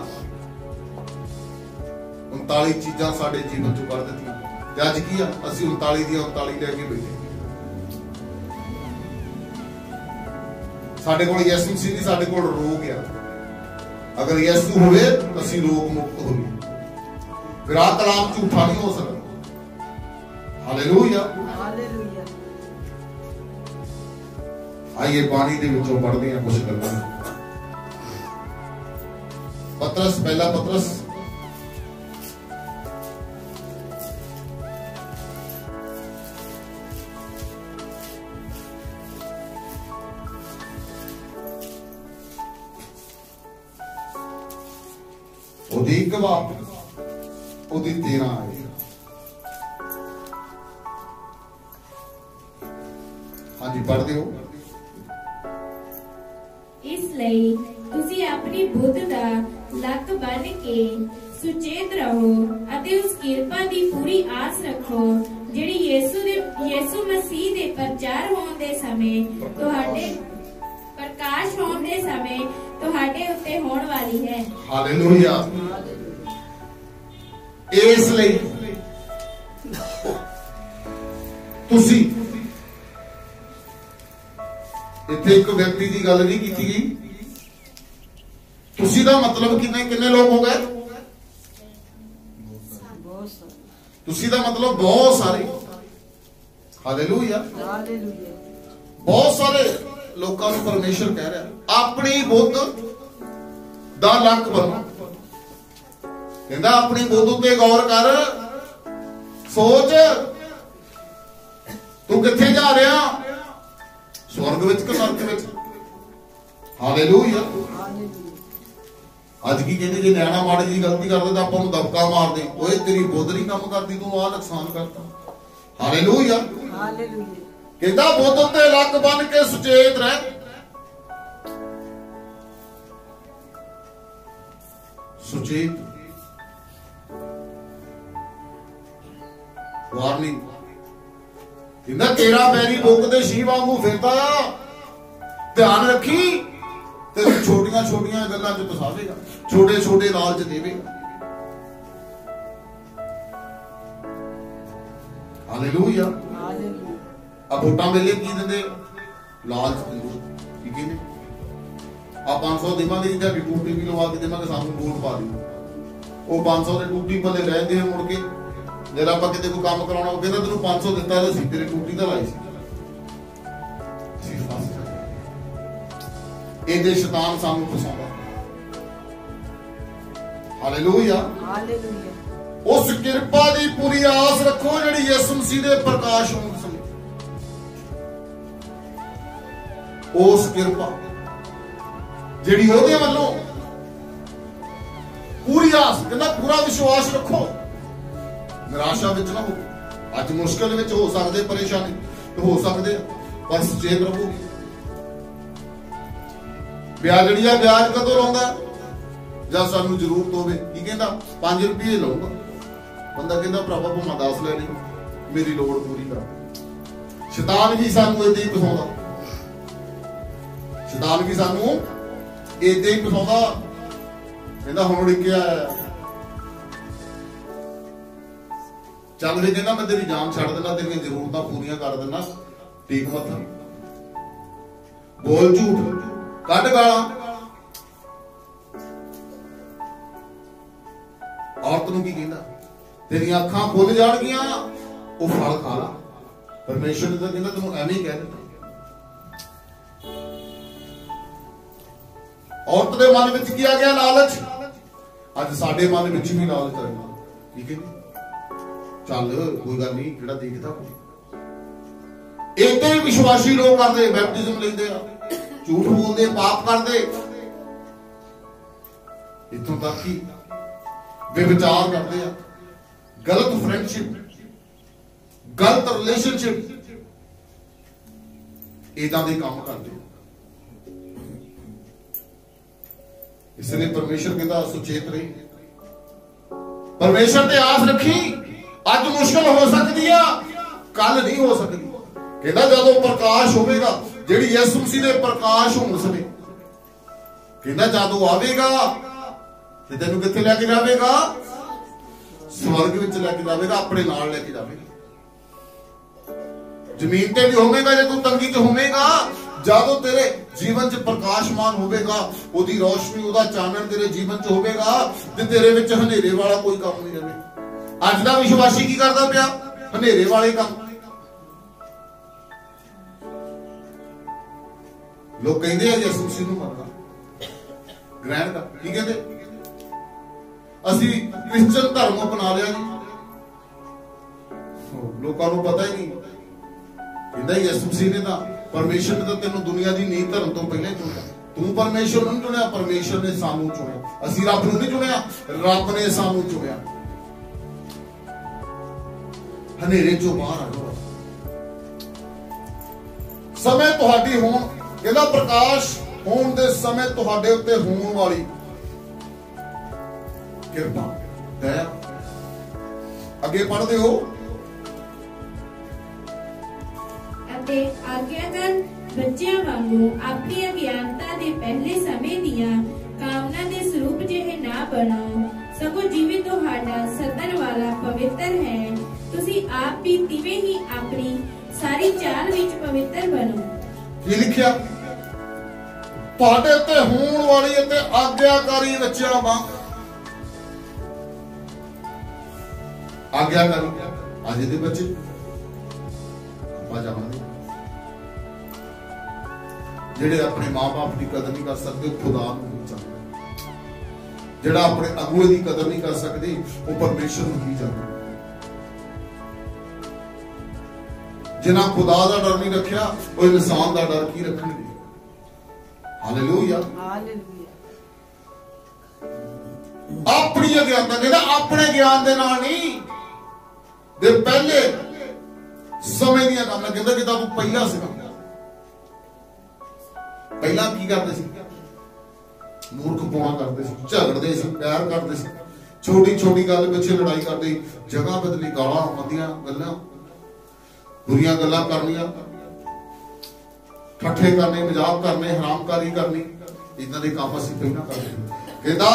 S2: ਉਨਤਾਲੀ ਚੀਜ਼ਾਂ ਸਾਡੇ ਜੀਵਨ ਚੋਂ ਕੱਢ ਦਿੱਤੀਆਂ। ਤੇ ਅੱਜ ਕੀ ਆ? ਅਸੀਂ ਉਨਤਾਲੀ ਦੀਆਂ ਉਨਤਾਲੀ ਲੈ ਕੇ ਬੈਠੇ। ਸਾਡੇ ਕੋਲ ਯਿਸੂ ਮਸੀਹ ਨਹੀਂ, ਸਾਡੇ ਕੋਲ ਰੋਗ ਆ। ਅਗਰ ਯਿਸੂ ਹੋਵੇ ਤਾਂ ਅਸੀਂ ਰੋਗ ਮੁਕਤ ਹੋਈਏ। ਫਿਰ ਆਹ ਕਲਾਮ ਝੂਠਾ ਨਹੀਂ ਹੋ ਸਕਦਾ। Hallelujah, hallelujah. ਆਈਏ ਬਾਣੀ ਦੇ ਵਿੱਚੋਂ ਪੜ੍ਹਦੇ ਹਾਂ ਕੁਝ ਗੱਲਾਂ। ਪਤਰਸ, ਪਹਿਲਾ ਪਤਰਸ ਉਹਦੀ ਗਵਾਹ, ਉਹਦੀ ਤੇਰਾਂ ਆਏ। ਹਾਂਜੀ ਪੜ੍ਹਦੇ ਹੋ।
S4: ਇਸ ਲਈ ਤੁਸੀਂ ਆਪਣੀ ਬੁੱਧ ਦਾ ਲੱਕ ਬੰਨ ਕੇ ਸੁਚੇਤ ਰਹੋ ਅਤੇ ਉਸ ਕਿਰਪਾ ਦੀ ਪੂਰੀ ਆਸ ਰੱਖੋ ਜਿਹੜੀ ਯਿਸੂ ਦੇ ਯਿਸੂ ਮਸੀਹ ਦੇ ਪ੍ਰਚਾਰ ਹੋਣ ਦੇ ਸਮੇਂ ਤੁਹਾਡੇ ਪ੍ਰਕਾਸ਼ ਹੋਣ ਦੇ ਸਮੇਂ ਤੁਹਾਡੇ ਉੱਤੇ ਹੋਣ ਵਾਲੀ ਹੈ।
S2: ਹਾਲੇਲੂਇਆ। ਇਸ ਲਈ ਤੁਸੀਂ, ਇੱਥੇ ਇੱਕ ਵਿਅਕਤੀ ਦੀ ਗੱਲ ਨਹੀਂ ਕੀਤੀ ਗਈ। ਤੁਸੀਂ ਦਾ ਮਤਲਬ ਕਿੰਨੇ ਕਿੰਨੇ ਲੋਕ ਹੋ ਗਏ? ਤੁਸੀਂ ਦਾ ਮਤਲਬ ਬਹੁਤ ਸਾਰੇ। Hallelujah, hallelujah. ਬਹੁਤ ਸਾਰੇ ਲੋਕਾਂ ਨੂੰ ਪਰਮੇਸ਼ਰ ਕਹਿ ਰਿਹਾ ਆਪਣੀ ਬੁੱਧ ਦਾ ਲੱਕ ਬੰਨੋ। ਕਹਿੰਦਾ ਆਪਣੀ ਬੁੱਧ ਉੱਤੇ ਗੌਰ ਕਰ, ਸੋਚ ਤੂੰ ਕਿੱਥੇ ਜਾ ਰਿਹਾ, ਸਵਰਗ ਵਿੱਚ ਕਿ ਨਰਕ ਵਿੱਚ। ਹਾਲੇਲੂਇਆ। ਅੱਜ ਕੀ ਕਹਿੰਦੇ ਜੇ ਨਿਆਣਾ ਮਾੜੀ ਜੀ ਗਲਤੀ ਕਰਦਾ ਤਾਂ ਆਪਾਂ ਨੂੰ ਦਬਕਾ ਮਾਰਦੇ, ਓਏ ਤੇਰੀ ਬੁੱਧ ਨਹੀਂ ਕੰਮ ਕਰਦੀ, ਤੂੰ ਆਹ ਨੁਕਸਾਨ ਕਰਤਾ। Hallelujah, hallelujah. ਕਹਿੰਦਾ ਬੁੱਧ ਉੱਤੇ ਲੱਕ ਬੰਨ ਕੇ ਸੁਚੇਤ ਰਹਿ। ਸੁਚੇਤ, ਵਾਰਨਿੰਗ। ਕਹਿੰਦਾ ਤੇਰਾ ਪੈਰੀ ਬੁੱਕ ਦੇ ਸ਼ੀ ਵਾਂਗੂ ਫਿਰਦਾ, ध्यान रखी तेरे छोटियां छोटियां गल्लां च फसावेगा, छोटे छोटे लालच देवेगा। हालेलुया। अब वोटां वेले की दिंदे लालच दिंदे की कहंदे आ पांच सौ देवांगे जी दी टूटी भी लवा के देवांगे सानू वोट पा दिओ। ਉਹ पांच सौ ਦੇ ਟੂਟੀ ਭਲੇ ਰਹਿੰਦੇ ਆ ਮੁੜ ਕੇ ਜਦ ਆਪਾਂ ਕਿਤੇ ਕੋਈ ਕੰਮ ਕਰਾਉਣਾ ਉਹ ਕਹਿੰਦਾ ਤੈਨੂੰ पांच सौ ਦਿੱਤਾ ਤਾਂ ਸੀ ਤੇਰੀ ਟੂਟੀ ਤਾਂ ਲਾਈ ਸੀ। ਇਹਦੇ ਸ਼ੈਤਾਨ ਸਾਨੂੰ ਫਸਾਉਂਦਾ। Hallelujah hallelujah. ਉਸ ਕਿਰਪਾ ਦੀ ਪੂਰੀ ਆਸ ਰੱਖੋ ਜਿਹੜੀ ਯਿਸੂ ਮਸੀਹ ਦੇ ਪ੍ਰਕਾਸ਼ ਹੋਣ ਸਮੇਂ, ਉਸ ਕਿਰਪਾ ਜਿਹੜੀ ਉਹਦੇ ਵੱਲੋਂ पूरी आस कहना पूरा विश्वास रखो, निराशा विच ना हो। अज मुश्किल विच हो सकते, परेशानी हो सकते, पर सचेत रहो। ब्याज जड़ी ब्याज कदों लाउंदा जां सानू जरूरत होवे की कहंदा पांच रुपये लाऊंगा, बंदा कहंदा भरावा भावें दस ले ली मेरी लोड़ पूरी कर। शैतान भी सानू इदां ही फसाउंदा, शैतान भी सानू इदां ही फसाउंदा। कहना हुण उड़िक्या चल वे, कहना मैं तेरी जान छड़ देना, तेरी जरूरतां पूरियां कर देना, ठीक मत बोल झूठ कट गालां। औरत नूं की कहंदा तेरी अखां खुल जाणगियां, ओ फल खा ला। परमेश्वर ने तां कहंदा तैनूं एवें ही कह दित्ता। औरत दे मन विच की आ गया लालच, अज साडे मन विच भी लालच आएगा। ठीक है चल कोई गल नहीं, जेड़ा देखदा कोई इतने विश्वासी लोग करते बैप्टिज्म लेंदे आ, झूठ बोलते, पाप करते, इत्थों तक कि बेविचार करते आ, गलत फ्रेंडशिप, गलत रिलेशनशिप, इदां दे काम करते। इसलिए परमेश्वर कहता सुचेत रही, परमेश्वर ते आस रखी। अज मुश्किल हो सकती है, कल नहीं हो सकती। कहता जदों प्रकाश होवेगा, जेड़ी यीशु मसीह दे प्रकाश होण समय, कहता जदों आवेगा ते तैनूं कित्थे लैके जावेगा? स्वर्ग विच लैके जावेगा, अपने नाल लैके जावेगा। जमीन ते भी होवेगा जे तू तंगी च होवेगा, ਜਦੋਂ तेरे जीवन च प्रकाशमान होवेगा, ओदी रोशनी, ओदा चानन तेरे जीवन च होवेगा ते तेरे विच हनेरे वाला कोई काम नहीं रहे। अज दा विश्वासी की करदा पिया? हनेरे वाले काम। लोग कहंदे आ यीशु मसीह नूं मरना ग्रहण कर, की कहंदे असीं क्रिश्चियन धर्म अपना लिया जी। लोकां नूं पता ही नहीं, कहंदा यीशु मसीह ने तां परमेश्वर ने तो तेनों दुनिया की नींह धरन तो पहले चुनिया। तू परमेश्वर नहीं चुनिया, परमेश्वर ने सानू चुनिया। असीं रब नूं नहीं चुनिया, रब ने सानू चुनिया। हनेरे चों बाहर आ जाओ। समय तुहाडी होण, कहंदा प्रकाश होण दे समय तुहाडे उत्ते होण वाली किरपा दया। अगे पढ़दे हो
S4: आज्ञाकार बच्चों वांगू अपनी अज्ञानता के पहले समय दिया कामना के स्वरूप जिहे ना बनो, सगों जिवें तुहाडा सदन वाला पवित्र है, तुसी आप भी तिवें ही अपनी सारी चाल विच पवित्र बनो।
S2: की लिखिया? तुहाडे ते होण वाली ते आज्ञाकारी बच्चों वांग। आज्ञाकारी अज दे बच्चे आप जानते जेड़े अपने मां बाप की कदर नहीं कर सकते, खुदा नहीं जानते। जेड़ा अपने अगुए की कदर नहीं कर सकते, वो परमेश्वर नहीं जानते। जिन्हें खुदा का डर नहीं रखा, वो इंसान का डर की रखणगे। Hallelujah hallelujah. अपनी अज्ञानता, कहता अपने ज्ञान दे नाल नहीं, दे पहले समय दियां गल्लां, कहता कि तू पहला सीगा, पहला की करते सी? मूर्ख पौना करते सी, झगड़ते सी, प्यार करते सी, छोटी छोटी गल पिछे लड़ाई करते, जगह बदली, गालां मंदियां गल्लां, बुरियां गल्लां करनियां। ਠੱਠੇ ਕਰਨੇ, ਮਜ਼ਾਕ ਕਰਨੇ, ਹਰਾਮਕਾਰੀ ਕਰਨੀ, ਇਦਾਂ ਦੇ ਕੰਮ ਅਸੀਂ ਪਹਿਲਾਂ ਕਰਦੇ। ਕਹਿੰਦਾ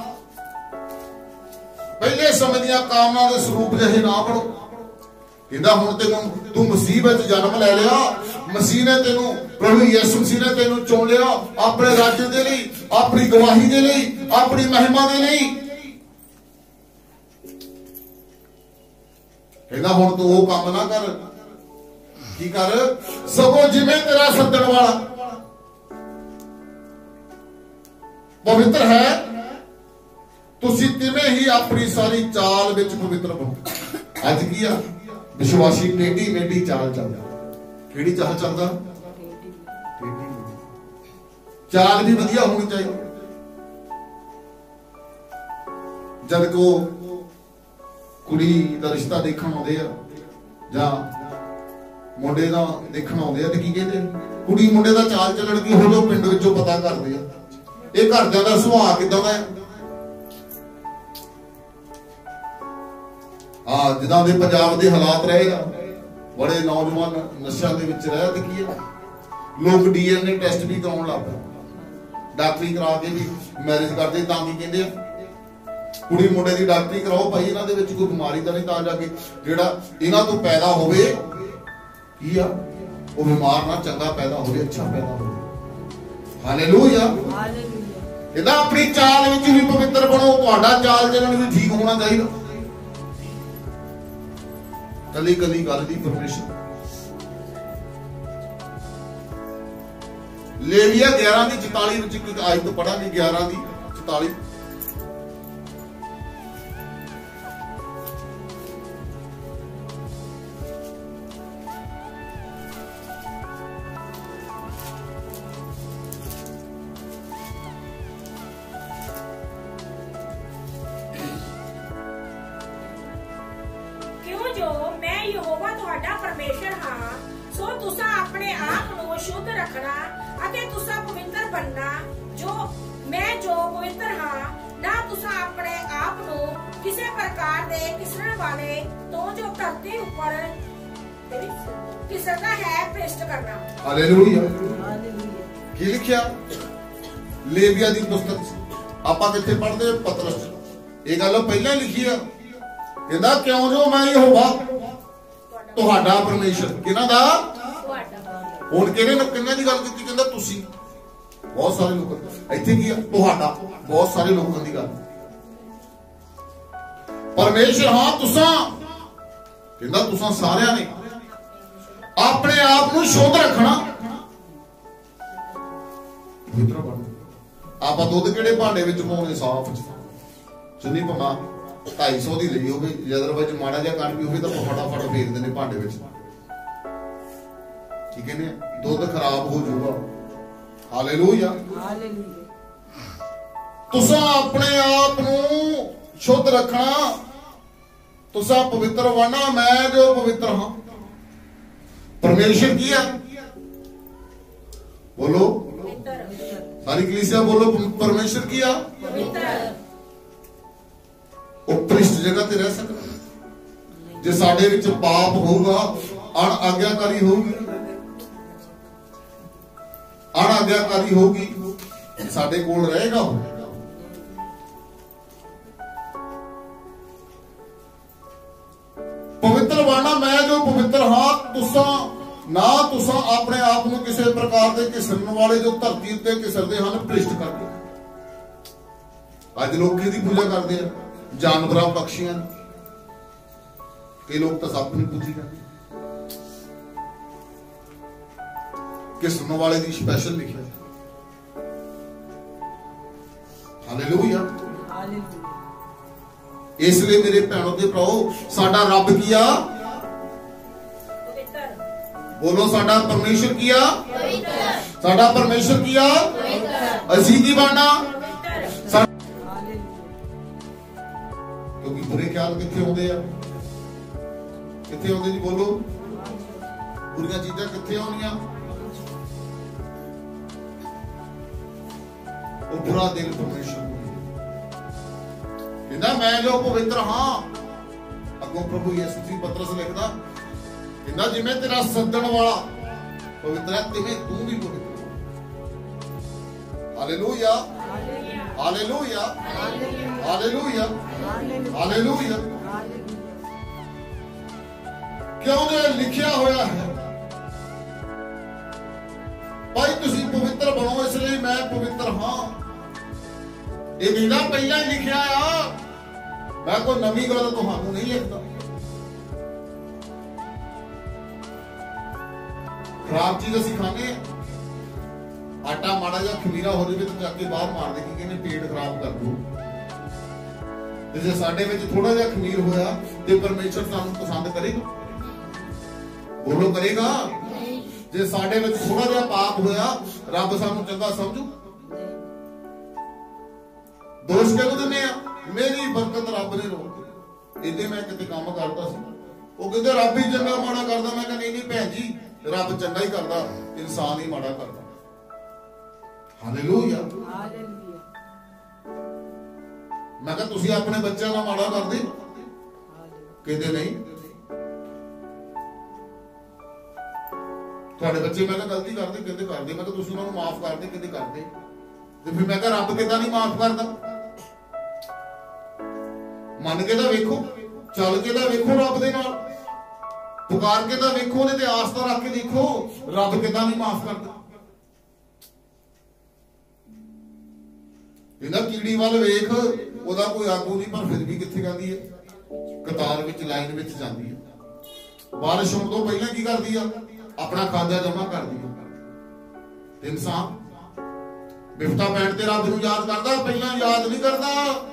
S2: ਪਹਿਲੇ ਸਮੇਂ ਦੀਆਂ ਕਾਮਨਾ ਦੇ ਸਰੂਪ ਜਿਹੇ ਨਾ ਬਣੋ। ਕਹਿੰਦਾ ਹੁਣ ਤੈਨੂੰ ਤੂੰ ਮਸੀਹ ਵਿੱਚ ਜਨਮ ਲੈ ਲਿਆ, ਮਸੀਹ ਨੇ ਤੈਨੂੰ, ਪ੍ਰਭੂ ਯਿਸੂ ਮਸੀਹ ਨੇ ਤੈਨੂੰ ਚੁਣ ਲਿਆ ਆਪਣੇ ਰਾਜ ਦੇ ਲਈ, ਆਪਣੀ ਗਵਾਹੀ ਦੇ ਲਈ, ਆਪਣੀ ਮਹਿਮਾ ਦੇ ਲਈ। ਕਹਿੰਦਾ ਹੁਣ ਤੂੰ ਉਹ ਕੰਮ ਨਾ ਕਰ, ਕੀ ਕਰ, ਸਗੋਂ ਜਿਵੇਂ ਤੇਰਾ ਸੱਦਣ ਵਾਲਾ ਪਵਿੱਤਰ ਹੈ, ਤੁਸੀਂ ਤਿਵੇਂ ਹੀ ਆਪਣੀ ਸਾਰੀ ਚਾਲ ਵਿੱਚ ਪਵਿੱਤਰ ਬਣੋ। ਅੱਜ ਕੀ ਆ, ਵਿਸ਼ਵਾਸੀ ਟੇਢੀ ਮੇਢੀ ਚਾਲ ਚੱਲਦਾ। ਕਿਹੜੀ ਚਾਲ ਚੱਲਦਾ? ਚਾਲ ਵੀ ਵਧੀਆ ਹੋਣੀ ਚਾਹੀਦੀ। ਜਦ ਕੋ ਕੁੜੀ ਦਾ ਰਿਸ਼ਤਾ ਦੇਖਣ ਆਉਂਦੇ ਆ ਜਾਂ ਮੁੰਡੇ ਦਾ ਦੇਖਣ ਆਉਂਦੇ ਆ ਤੇ ਕੀ ਕਹਿੰਦੇ, ਕੁੜੀ ਮੁੰਡੇ ਦਾ ਚਾਲ ਚੱਲਣ ਕੀ ਹੋਲੋ ਪਿੰਡ ਵਿੱਚੋਂ ਪਤਾ ਕਰਦੇ ਆ, ਇਹ ਘਰਦਿਆਂ ਦਾ ਸੁਭਾਅ ਕਿਦਾਂ ਦਾ ਹੈ। ਆ ਜਿੱਦਾਂ ਦੇ ਪੰਜਾਬ ਦੇ ਹਾਲਾਤ ਰਹੇਗਾ, ਬੜੇ ਨੌਜਵਾਨ ਨਸ਼ਿਆਂ ਦੇ ਵਿੱਚ ਰਹਿ ਤੇ ਕੀ ਹੈ, ਲੋਕ ਡੀ ਐਨ ਏ ਟੈਸਟ ਵੀ ਕਰਾਉਣ ਲੱਗ ਪਏ, ਡਾਕਟਰੀ ਕਰਾ ਕੇ ਵੀ ਮੈਰਿਜ ਕਰਦੇ। ਤਾਂ ਕੀ ਕਹਿੰਦੇ ਆ, ਕੁੜੀ ਮੁੰਡੇ ਦੀ ਡਾਕਟਰੀ ਕਰਾਓ ਭਾਈ, ਇਹਨਾਂ ਦੇ ਵਿੱਚ ਕੋਈ ਬਿਮਾਰੀ ਤਾਂ ਨਹੀਂ, ਤਾਂ ਜਾ ਕੇ ਜਿਹੜਾ ਇਹਨਾਂ ਤੋਂ ਪੈਦਾ ਹੋਵੇ ਕੀ ਆ, ਉਹ ਬਿਮਾਰ ਨਾ ਚੰਗਾ ਪੈਦਾ ਹੋਵੇ, ਅੱਛਾ ਪੈਦਾ ਹੋਵੇ। Hallelujah, hallelujah. ਇਹਦਾ ਆਪਣੀ ਚਾਲ ਵਿੱਚ ਵੀ ਪਵਿੱਤਰ ਬਣੋ, ਤੁਹਾਡਾ ਚਾਲ ਚੱਲਣ ਵੀ ਠੀਕ ਹੋਣਾ ਚਾਹੀਦਾ। ਕੱਲੀ ਕੱਲੀ ਗੱਲ ਦੀ ਪਰਮਿਸ਼ਨ। ਲੇਵੀਆ ਗਿਆਰਾਂ ਦੀ ਚੁਤਾਲੀ ਵਿੱਚ ਇੱਕ ਆਇਤ ਪੜਾਂਗੇ, ਗਿਆਰਾਂ ਦੀ ਚੁਤਾਲੀ। ਹਾਲੇਲੂਇਆ। ਕੀ ਲਿਖਿਆ ਲੇਵੀਆ ਦੀ ਪੁਸਤਕ ਆਪਾਂ ਕਿੱਥੇ ਪੜ੍ਹਦੇ, ਪਤਰਸ। ਇਹ ਗੱਲ ਪਹਿਲਾਂ ਲਿਖੀ ਆ, ਕਹਿੰਦਾ ਕਿਉਂ ਜੋ ਮੈਂ ਯਹੋਵਾ ਤੁਹਾਡਾ ਪਰਮੇਸ਼ਰ। ਕਿਹਨਾਂ ਦਾ? ਹੁਣ ਕਿਹਨੇ ਕਿਹਨਾਂ ਦੀ ਗੱਲ ਕੀਤੀ? ਕਹਿੰਦਾ ਤੁਸੀਂ। ਬਹੁਤ ਸਾਰੇ ਲੋਕ ਇੱਥੇ ਕੀ ਆ, ਤੁਹਾਡਾ, ਬਹੁਤ ਸਾਰੇ ਲੋਕਾਂ ਦੀ ਗੱਲ। ਪਰਮੇਸ਼ਰ ਹਾਂ ਤੁਸਾਂ, ਕਹਿੰਦਾ ਤੁਸਾਂ ਸਾਰਿਆਂ ਨੇ ਆਪਣੇ ਆਪ ਨੂੰ ਸ਼ੁੱਧ ਰੱਖਣਾ। ਆਪਾਂ ਦੁੱਧ ਕਿਹੜੇ ਭਾਂਡੇ ਵਿੱਚ ਪਾਉਣੇ? ਸਾਫ਼ ਚ। ਚੁੰਨੀ ਭਾਵੇਂ ਢਾਈ ਸੌ ਦੀ ਲਈ ਹੋਵੇ, ਅਦਰਵਾਈਜ਼ ਮਾੜਾ ਜਿਹਾ ਕਣ ਵੀ ਹੋਵੇ ਤਾਂ ਫਟਾਫਟ ਫੇਰ ਦਿੰਦੇ ਭਾਂਡੇ ਵਿੱਚ। ਠੀਕ ਹੈ ਨਾ, ਦੁੱਧ ਖਰਾਬ ਹੋ ਜਾਊਗਾ। Hallelujah, hallelujah. ਤੁਸਾਂ ਆਪਣੇ ਆਪ ਨੂੰ ਸ਼ੁੱਧ ਰੱਖਣਾ, ਤੁਸਾਂ ਪਵਿੱਤਰ ਬਣਨਾ, ਮੈਂ ਜੋ ਪਵਿੱਤਰ ਹਾਂ। परमेश्वर किया, बोलो सारी कलीसिया बोलो, परमेश्वर किया उपरिष्ट जगह ते रह सकता। जे साडे विच पाप होगा, अण आग्याकारी होगी, अण आग्याकारी होगी, साडे कोल रहेगा। पवित्र बनना, मैं जो पवित्र हाँ। तुसा ना तुसा अपने आप को किसी प्रकार के घिसरन वाले जो धरती उत्ते घिसरते हैं भ्रिष्ट करके। अज लोग किहदी पूजा करते हैं? जानवरां पक्षियां। कई लोग तो सप नहीं पूजी करते। घिसरन वाले दी स्पेशल लिखिया। Hallelujah, hallelujah. इसलिए मेरे भैनों ते भराओ, साडा रब की आ, बोलो साडा परमेश्वर किया, साडा परमेश्वर किया, असीं की बनना। क्योंकि बुरे ख्याल कित्थे आउंदे आ? कित्थे आउंदे जी? बोलो, बुरियां चीजां कित्थे आउंदियां? वो बुरा दिल परमेश्वर कहंदा, मैं जो पवित्र हां। अगों प्रभु यीशु जी पतरस लिखदा, कहंदा जिवें तेरा सद्दण वाला ਪਵਿੱਤਰ ਹੈ ਤਿਵੇਂ ਤੂੰ ਵੀ ਪਵਿੱਤਰ। Hallelujah hallelujah hallelujah hallelujah. ਕਿਉਂ ਇਹ ਲਿਖਿਆ ਹੋਇਆ ਹੈ ਭਾਈ ਤੁਸੀਂ ਪਵਿੱਤਰ ਬਣੋ, ਇਸ ਲਈ ਮੈਂ ਪਵਿੱਤਰ ਹਾਂ। ਇਹ ਕਹਿੰਦਾ ਪਹਿਲਾਂ ਹੀ ਲਿਖਿਆ ਆ, ਮੈਂ ਕੋਈ ਨਵੀਂ ਗੱਲ ਤੁਹਾਨੂੰ ਨਹੀਂ ਲਿਖਦਾ। ਖਰਾਬ ਚੀਜ਼ ਅਸੀਂ ਖਾਂਦੇ ਆ, ਆਟਾ ਮਾੜਾ ਜਿਹਾ ਖਮੀਰਾ ਹੋ ਜਾਵੇ ਤਾਂ ਚੱਕ ਕੇ ਬਾਹਰ ਮਾਰ ਦੇ, ਕੀ ਕਹਿੰਦੇ ਪੇਟ ਖਰਾਬ ਕਰ ਦੂ। ਤੇ ਜੇ ਸਾਡੇ ਵਿੱਚ ਥੋੜਾ ਜਿਹਾ ਖਮੀਰ ਹੋਇਆ ਤੇ ਪਰਮੇਸ਼ਰ ਸਾਨੂੰ ਪਸੰਦ ਕਰੇਗਾ? ਬੋਲੋ ਕਰੇਗਾ। ਜੇ ਸਾਡੇ ਵਿੱਚ ਥੋੜਾ ਜਿਹਾ ਪਾਪ ਹੋਇਆ ਰੱਬ ਸਾਨੂੰ ਚੰਗਾ ਸਮਝੂ? ਦੋਸ਼ ਕਿਉਂ ਦਿੰਦੇ ਆ? ਮੇਰੀ ਬਰਕਤ ਰੱਬ ਨੇ ਰੋਕੀ। ਇਹਦੇ ਮੈਂ ਕਿਤੇ ਕੰਮ ਕਰਦਾ ਸੀ, ਉਹ ਕਹਿੰਦੇ ਰੱਬ ਹੀ ਚੰਗਾ ਮਾੜਾ ਕਰਦਾ। ਮੈਂ ਕਹਿੰਦਾ ਨਹੀਂ ਨਹੀਂ ਭੈਣ ਜੀ, ਰੱਬ ਚੰਗਾ ਹੀ ਕਰਦਾ, ਇਨਸਾਨ ਹੀ ਮਾੜਾ ਕਰਦਾ। Hallelujah hallelujah. ਮੈਂ ਕਿਹਾ ਤੁਸੀਂ ਆਪਣੇ ਬੱਚਿਆਂ ਨਾਲ ਮਾੜਾ ਕਰਦੇ? ਕਹਿੰਦੇ ਨਹੀਂ। ਤੁਹਾਡੇ ਬੱਚੇ ਮੈਂ ਕਿਹਾ ਗਲਤੀ ਕਰਦੇ? ਕਹਿੰਦੇ ਕਰਦੇ। ਮੈਂ ਕਿਹਾ ਤੁਸੀਂ ਉਹਨਾਂ ਨੂੰ ਮਾਫ ਕਰਦੇ? ਕਹਿੰਦੇ ਕਰਦੇ। ਤੇ ਫਿਰ ਮੈਂ ਕਿਹਾ ਰੱਬ ਕਿਦਾਂ ਨਹੀਂ ਮਾਫ ਕਰਦਾ? ਮੰਨ ਕੇ ਤਾਂ ਵੇਖੋ, ਚੱਲ ਕੇ ਤਾਂ ਵੇਖੋ ਰੱਬ ਦੇ ਨਾਲ, ਪੁਕਾਰ ਕੇ ਤਾਂ ਵੇਖੋ, ਉਹਨੇ ਤੇ ਆਸਥਾ ਰੱਖ ਕੇ ਦੇਖੋ ਰੱਬ ਕਿਦਾਂ ਨਹੀਂ ਮਾਫ ਕਰਦਾ। ਇਹਦਾ ਕੀੜੀ ਵੱਲ ਵੇਖ, ਉਹਦਾ ਕੋਈ ਆਗੂ ਨਹੀਂ, ਪਰ ਫਿਰ ਵੀ ਕਿੱਥੇ ਜਾਂਦੀ ਹੈ? ਕਤਾਰ ਵਿੱਚ, ਲਾਈਨ ਵਿੱਚ ਜਾਂਦੀ ਹੈ। ਬਾਰਿਸ਼ ਹੋਣ ਤੋਂ ਪਹਿਲਾਂ ਕੀ ਕਰਦੀ ਆ? ਆਪਣਾ ਖਾਂਦਾ ਜਮਾ ਕਰਦੀ ਆ। ਤੇ ਇਨਸਾਨ ਬਿਫਤਾ ਪੈਣ ਤੇ ਰੱਬ ਨੂੰ ਯਾਦ ਕਰਦਾ, ਪਹਿਲਾਂ ਯਾਦ ਨਹੀਂ ਕਰਦਾ।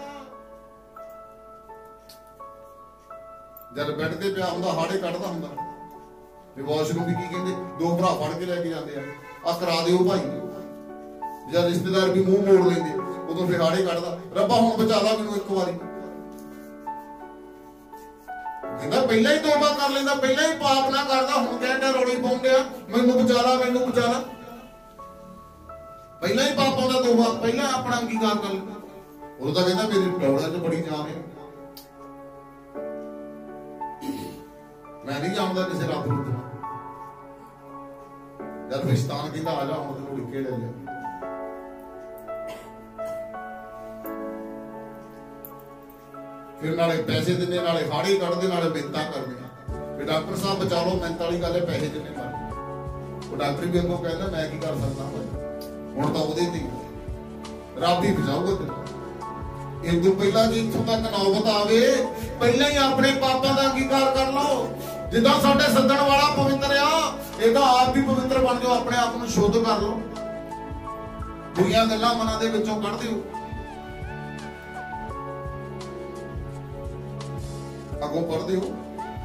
S2: ਜਦ ਬੈੱਡ ਤੇ ਪਿਆ ਹੁੰਦਾ ਹਾੜੇ ਕੱਢਦਾ ਹੁੰਦਾ, ਤੇ ਵਾਸ਼ਰੂਮ ਵੀ ਕੀ ਕਹਿੰਦੇ, ਦੋ ਭਰਾ ਫੜ ਕੇ ਲੈ ਕੇ ਜਾਂਦੇ ਆ, ਆ ਕਰਾ ਦਿਓ ਭਾਈ। ਜਦ ਰਿਸ਼ਤੇਦਾਰ ਵੀ ਮੂੰਹ ਮੋੜ ਲੈਂਦੇ, ਉਦੋਂ ਫਿਰ ਹਾੜੇ ਕੱਢਦਾ, ਰੱਬਾ ਹੁਣ ਬਚਾ ਲਾ ਮੈਨੂੰ ਇੱਕ ਵਾਰੀ। ਕਹਿੰਦਾ ਪਹਿਲਾਂ ਹੀ ਤੋਬਾ ਕਰ ਲੈਂਦਾ, ਪਹਿਲਾਂ ਹੀ ਪਾਪ ਨਾ ਕਰਦਾ, ਹੁਣ ਕਹਿੰਦਾ ਰੋੜੀ ਪਾਉਂਦਿਆ ਮੈਨੂੰ ਬਚਾ ਲਾ ਮੈਨੂੰ ਬਚਾ ਲਾ। ਪਹਿਲਾਂ ਹੀ ਪਾਪਾਂ ਦਾ ਤੋਬਾ, ਪਹਿਲਾਂ ਆਪਣਾ ਅੰਗੀਕਾਰ ਕਰ ਲੈਂਦਾ। ਉਹ ਤਾਂ ਕਹਿੰਦਾ ਮੇਰੀ ਪ੍ਰੋਬਲਮ ਚ ਬੜੀ ਜਾਨ ਹੈ, ਮੈਂ ਨਹੀਂ ਜਾਣਦਾ ਕਿਸੇ ਰੱਬ ਨੂੰ। ਜਦ ਰਿਸ਼ਤਾਨ ਕਹਿੰਦਾ ਆ ਜਾ ਹੁਣ ਤੈਨੂੰ ਲਿਖੇ ਲੈ ਜਾ। ਫਿਰ ਨਾਲੇ ਪੈਸੇ ਦਿੰਦੇ, ਨਾਲੇ ਹਾੜੀ ਕੱਢਦੇ, ਨਾਲੇ ਮਿੰਤਾਂ ਕਰਦੇ ਵੀ ਡਾਕਟਰ ਸਾਹਿਬ ਬਚਾ ਲਓ। ਮਿੰਤ ਵਾਲੀ ਗੱਲ ਹੈ, ਪੈਸੇ ਜਿੰਨੇ ਮਰ। ਉਹ ਡਾਕਟਰ ਵੀ ਅੱਗੋਂ ਕਹਿੰਦਾ ਮੈਂ ਕੀ ਕਰ ਸਕਦਾ, ਹੁਣ ਤਾਂ ਉਹਦੇ ਤੇ ਰੱਬ ਹੀ ਬਚਾਊਗਾ ਤੈਨੂੰ। ਇਹ ਤੋਂ ਪਹਿਲਾਂ ਕਿ ਇੱਥੋਂ ਤੱਕ ਨੌਬਤ ਆਵੇ, ਪਹਿਲਾਂ ਹੀ ਆਪਣੇ ਪਾਪਾਂ ਦਾ ਅੰਗੀਕਾਰ ਕਰ ਲਓ। ਜਿੱਦਾਂ ਸਾਡੇ ਸੱਦਣ ਵਾਲਾ ਪਵਿੱਤਰ ਆ, ਇਹਦਾ ਆਪ ਵੀ ਪਵਿੱਤਰ ਬਣ ਜਾਓ, ਆਪਣੇ ਆਪ ਨੂੰ ਸ਼ੁੱਧ ਕਰ ਲਓ। ਬੁਰੀਆਂ ਗੱਲਾਂ ਮਨਾਂ ਦੇ ਵਿੱਚੋਂ ਕੱਢ ਦਿਓ। ਅੱਗੋਂ ਪੜ੍ਹਦੇ ਹੋ,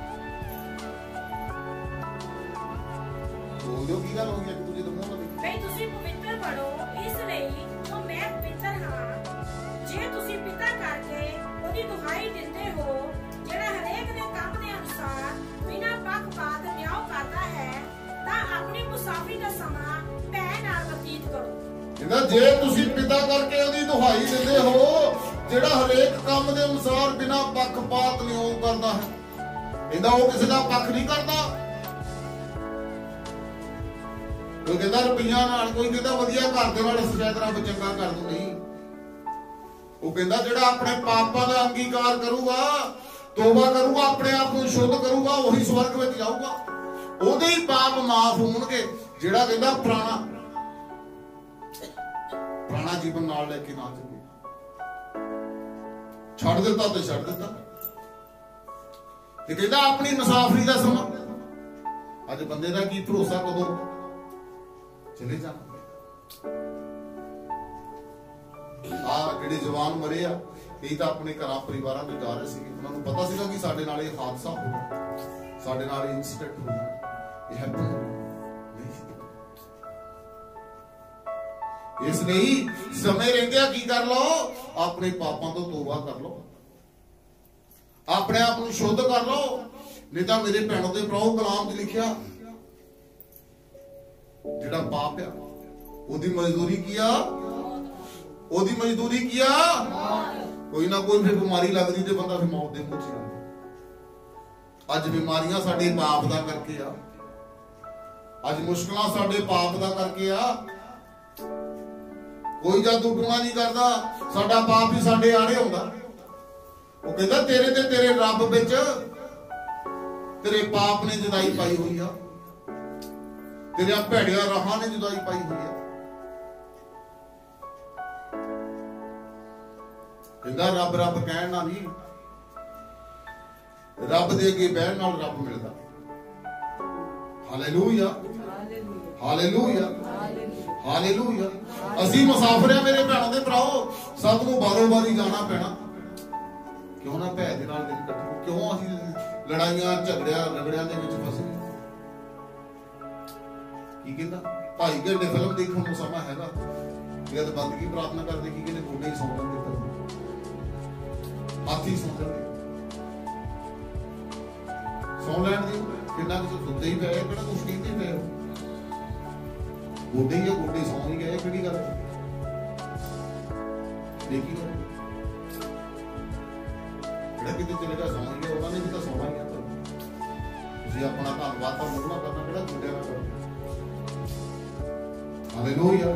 S2: ਬੋਲਦੇ ਹੋ ਕੀ ਗੱਲ ਹੋ ਗਈ ਇੱਕ ਦੂਜੇ ਦੇ ਮੂੰਹ ਨਾਲ?
S5: ਬਈ ਤੁਸੀਂ ਪਵਿੱਤਰ ਬਣੋ, ਇਸ ਲਈ ਜੋ ਮੈਂ ਪਵਿੱਤਰ ਹਾਂ। ਜੇ ਤੁਸੀਂ ਪਿਤਾ ਕਰਕੇ ਉਹਦੀ ਦੁਹਾਈ ਦਿੰਦੇ ਹੋ, ਜਿਹੜਾ ਹਰੇਕ ਦੇ ਕੰਮ ਦੇ ਅਨੁਸਾਰ ਬਿਨਾਂ ਪੱਖਪਾਤ ਨਿਆਂ ਕਰਦਾ ਹੈ, ਤਾਂ ਆਪਣੀ ਮੁਸਾਫਰੀ ਦਾ ਸਮਾਂ ਭੈ ਨਾਲ ਬਤੀਤ ਕਰੋ।
S2: ਕਹਿੰਦਾ ਜੇ ਤੁਸੀਂ ਪਿਤਾ ਕਰਕੇ ਉਹਦੀ ਦੁਹਾਈ ਦਿੰਦੇ ਹੋ, ਜਿਹੜਾ ਹਰੇਕ ਕੰਮ ਦੇ ਅਨੁਸਾਰ ਬਿਨਾਂ ਪੱਖਪਾਤ ਨਿਆਂ ਕਰਦਾ ਹੈ। ਕਹਿੰਦਾ ਉਹ ਕਿਸੇ ਦਾ ਪੱਖ ਨਹੀਂ ਕਰਦਾ। ਕੋਈ ਕਹਿੰਦਾ ਰੁਪਈਆ ਨਾਲ, ਕੋਈ ਕਹਿੰਦਾ ਵਧੀਆ ਘਰ ਦੇ ਨਾਲ ਸ਼ਾਇਦ ਰੱਬ ਚੰਗਾ ਕਰ ਦੂ। ਨਹੀਂ, ਉਹ ਕਹਿੰਦਾ ਜਿਹੜਾ ਆਪਣੇ ਪਾਪਾਂ ਦਾ ਅੰਗੀਕਾਰ ਕਰੂਗਾ, ਤੋਬਾ ਕਰੂਗਾ, ਆਪਣੇ ਆਪ ਨੂੰ ਸ਼ੁੱਧ ਕਰੂਗਾ, ਉਹੀ ਸਵਰਗ ਵਿੱਚ ਜਾਊਗਾ। ਉਹਦੇ ਹੀ ਪਾਪ ਮਾਫ ਹੋਣਗੇ। ਜਿਹੜਾ ਕਹਿੰਦਾ ਪੁਰਾਣਾ ਪੁਰਾਣਾ ਜੀਵਨ ਨਾਲ ਲੈ ਕੇ ਨਾ ਚੱਲੇ, ਛੱਡ ਦਿੱਤਾ ਤੇ ਛੱਡ ਦਿੱਤਾ। ਤੇ ਕਹਿੰਦਾ ਆਪਣੀ ਮੁਸਾਫਰੀ ਦਾ ਸਮਾਂ। ਅੱਜ ਬੰਦੇ ਦਾ ਕੀ ਭਰੋਸਾ ਕਦੋਂ ਚਲੇ ਜਾਣਾ। ਆ ਜਿਹੜੇ ਜਵਾਨ ਮਰੇ ਆ, ਇਹ ਤਾਂ ਆਪਣੇ ਘਰਾਂ ਪਰਿਵਾਰਾਂ ਤੋਂ ਜਾ ਰਹੇ ਸੀਗੇ। ਉਹਨਾਂ ਨੂੰ ਪਤਾ ਸੀਗਾ ਕਿ ਸਾਡੇ ਨਾਲ ਇਹ ਹਾਦਸਾ ਹੋਣਾ, ਸਾਡੇ ਨਾਲ ਇਹ ਇਨਸੀਡੈਂਟ ਹੋਣਾ, ਇਹ ਹੈਪਨ। ਇਸ ਲਈ ਸਮੇਂ ਰਹਿੰਦਿਆਂ ਕੀ ਕਰ ਲਓ, ਆਪਣੇ ਪਾਪਾਂ ਤੋਂ ਤੋਬਾ ਕਰ ਲਓ, ਆਪਣੇ ਆਪ ਨੂੰ ਸ਼ੁੱਧ ਕਰ ਲਓ। ਨਹੀਂ ਤਾਂ ਮੇਰੇ ਭੈਣੋਂ ਦੇ ਭਰਾਓ, ਕਲਾਮ 'ਚ ਲਿਖਿਆ ਜਿਹੜਾ ਪਾਪ ਆ ਉਹਦੀ ਮਜ਼ਦੂਰੀ ਕੀ ਆ? ਉਹਦੀ ਮਜ਼ਦੂਰੀ ਕੀ ਆ? ਕੋਈ ਨਾ ਕੋਈ ਫਿਰ ਬਿਮਾਰੀ ਲੱਗਦੀ ਤੇ ਬੰਦਾ ਫਿਰ ਮੌਤ ਦੇ ਮੂੰਹ 'ਚ ਜਾਂਦਾ। ਅੱਜ ਬਿਮਾਰੀਆਂ ਸਾਡੇ ਪਾਪ ਦਾ ਕਰਕੇ ਆ। ਅੱਜ ਮੁਸ਼ਕਲਾਂ ਸਾਡੇ ਪਾਪ ਦਾ ਕਰਕੇ ਆ। ਕੋਈ ਜਾਦੂ ਟੂਣਾ ਨਹੀਂ ਕਰਦਾ, ਸਾਡਾ ਪਾਪ ਹੀ ਸਾਡੇ ਆੜੇ ਆਉਂਦਾ। ਉਹ ਕਹਿੰਦਾ ਤੇਰੇ ਤੇ ਤੇਰੇ ਰੱਬ ਵਿੱਚ ਤੇਰੇ ਪਾਪ ਨੇ ਜੁਦਾਈ ਪਾਈ ਹੋਈ ਆ, ਤੇਰੇ ਭੈੜਿਆਂ ਰਾਹਾਂ ਨੇ ਜੁਦਾਈ ਪਾਈ ਹੋਈ ਆ। ਕਹਿੰਦਾ ਰੱਬ ਰੱਬ ਕਹਿਣ ਨਾਲ ਨਹੀਂ, ਰੱਬ ਦੇ ਅੱਗੇ ਬਹਿਣ ਨਾਲ ਰੱਬ ਮਿਲਦਾ। Hallelujah, hallelujah, hallelujah. ਅਸੀਂ ਮੁਸਾਫਰ ਆ ਮੇਰੇ ਭੈਣਾਂ ਦੇ ਭਰਾਓ, ਸਭ ਨੂੰ ਬਾਰੋ ਬਾਰੀ ਜਾਣਾ ਪੈਣਾ। ਕਿਉਂ ਨਾ ਭੈ ਦੇ ਨਾਲ ਦਿਲ ਕੱਟੂ, ਕਿਉਂ ਅਸੀਂ ਲੜਾਈਆਂ ਝਗੜਿਆਂ ਰਗੜਿਆਂ ਦੇ ਵਿੱਚ ਫਸ ਗਏ। ਕੀ ਕਹਿੰਦਾ ਢਾਈ ਘੰਟੇ ਫਿਲਮ ਦੇਖਣ ਨੂੰ ਸਮਾਂ ਹੈਗਾ, ਜਦ ਬੰਦਗੀ ਪ੍ਰਾਰਥਨਾ ਕਰਦੇ ਕੀ ਕਹਿੰਦੇ ਗੋਡੇ ਹੀ ਸੌਂ ਜਾਂਦੇ, ਹੱਥ ਹੀ ਸੌਂ ਜਾਂਦੇ। ਸੌਂ ਲੈਣ ਦੀ ਕਿੰਨਾ ਕੁ ਸੁੱਤੇ ਹੀ ਪਏ, ਕਿਹੜਾ ਕੁਛ ਕਹਿੰਦੇ ਪਏ, ਗੋਡੇ ਹੀ ਆ, ਗੋਡੇ ਸੌਂ ਹੀ ਗਏ। ਕਿਹੜੀ ਗੱਲ ਦੇਖੀ ਨਾ, ਜਿਹੜਾ ਕਿਤੇ ਚਲੇ ਗਿਆ ਸੌਂ ਹੀ ਗਿਆ, ਉਹਨਾਂ ਨੇ ਵੀ ਤਾਂ ਸੌਣਾ ਹੀ ਆ। ਤੁਸੀਂ ਆਪਣਾ ਧੰਨਵਾਦ ਤਾਂ ਮੁਕਣਾ ਕਰਨਾ, ਕਿਹੜਾ ਗੋਡੇ ਨਾਲ ਕਰਨਾ। ਹਾਲੇਲੂਇਆ।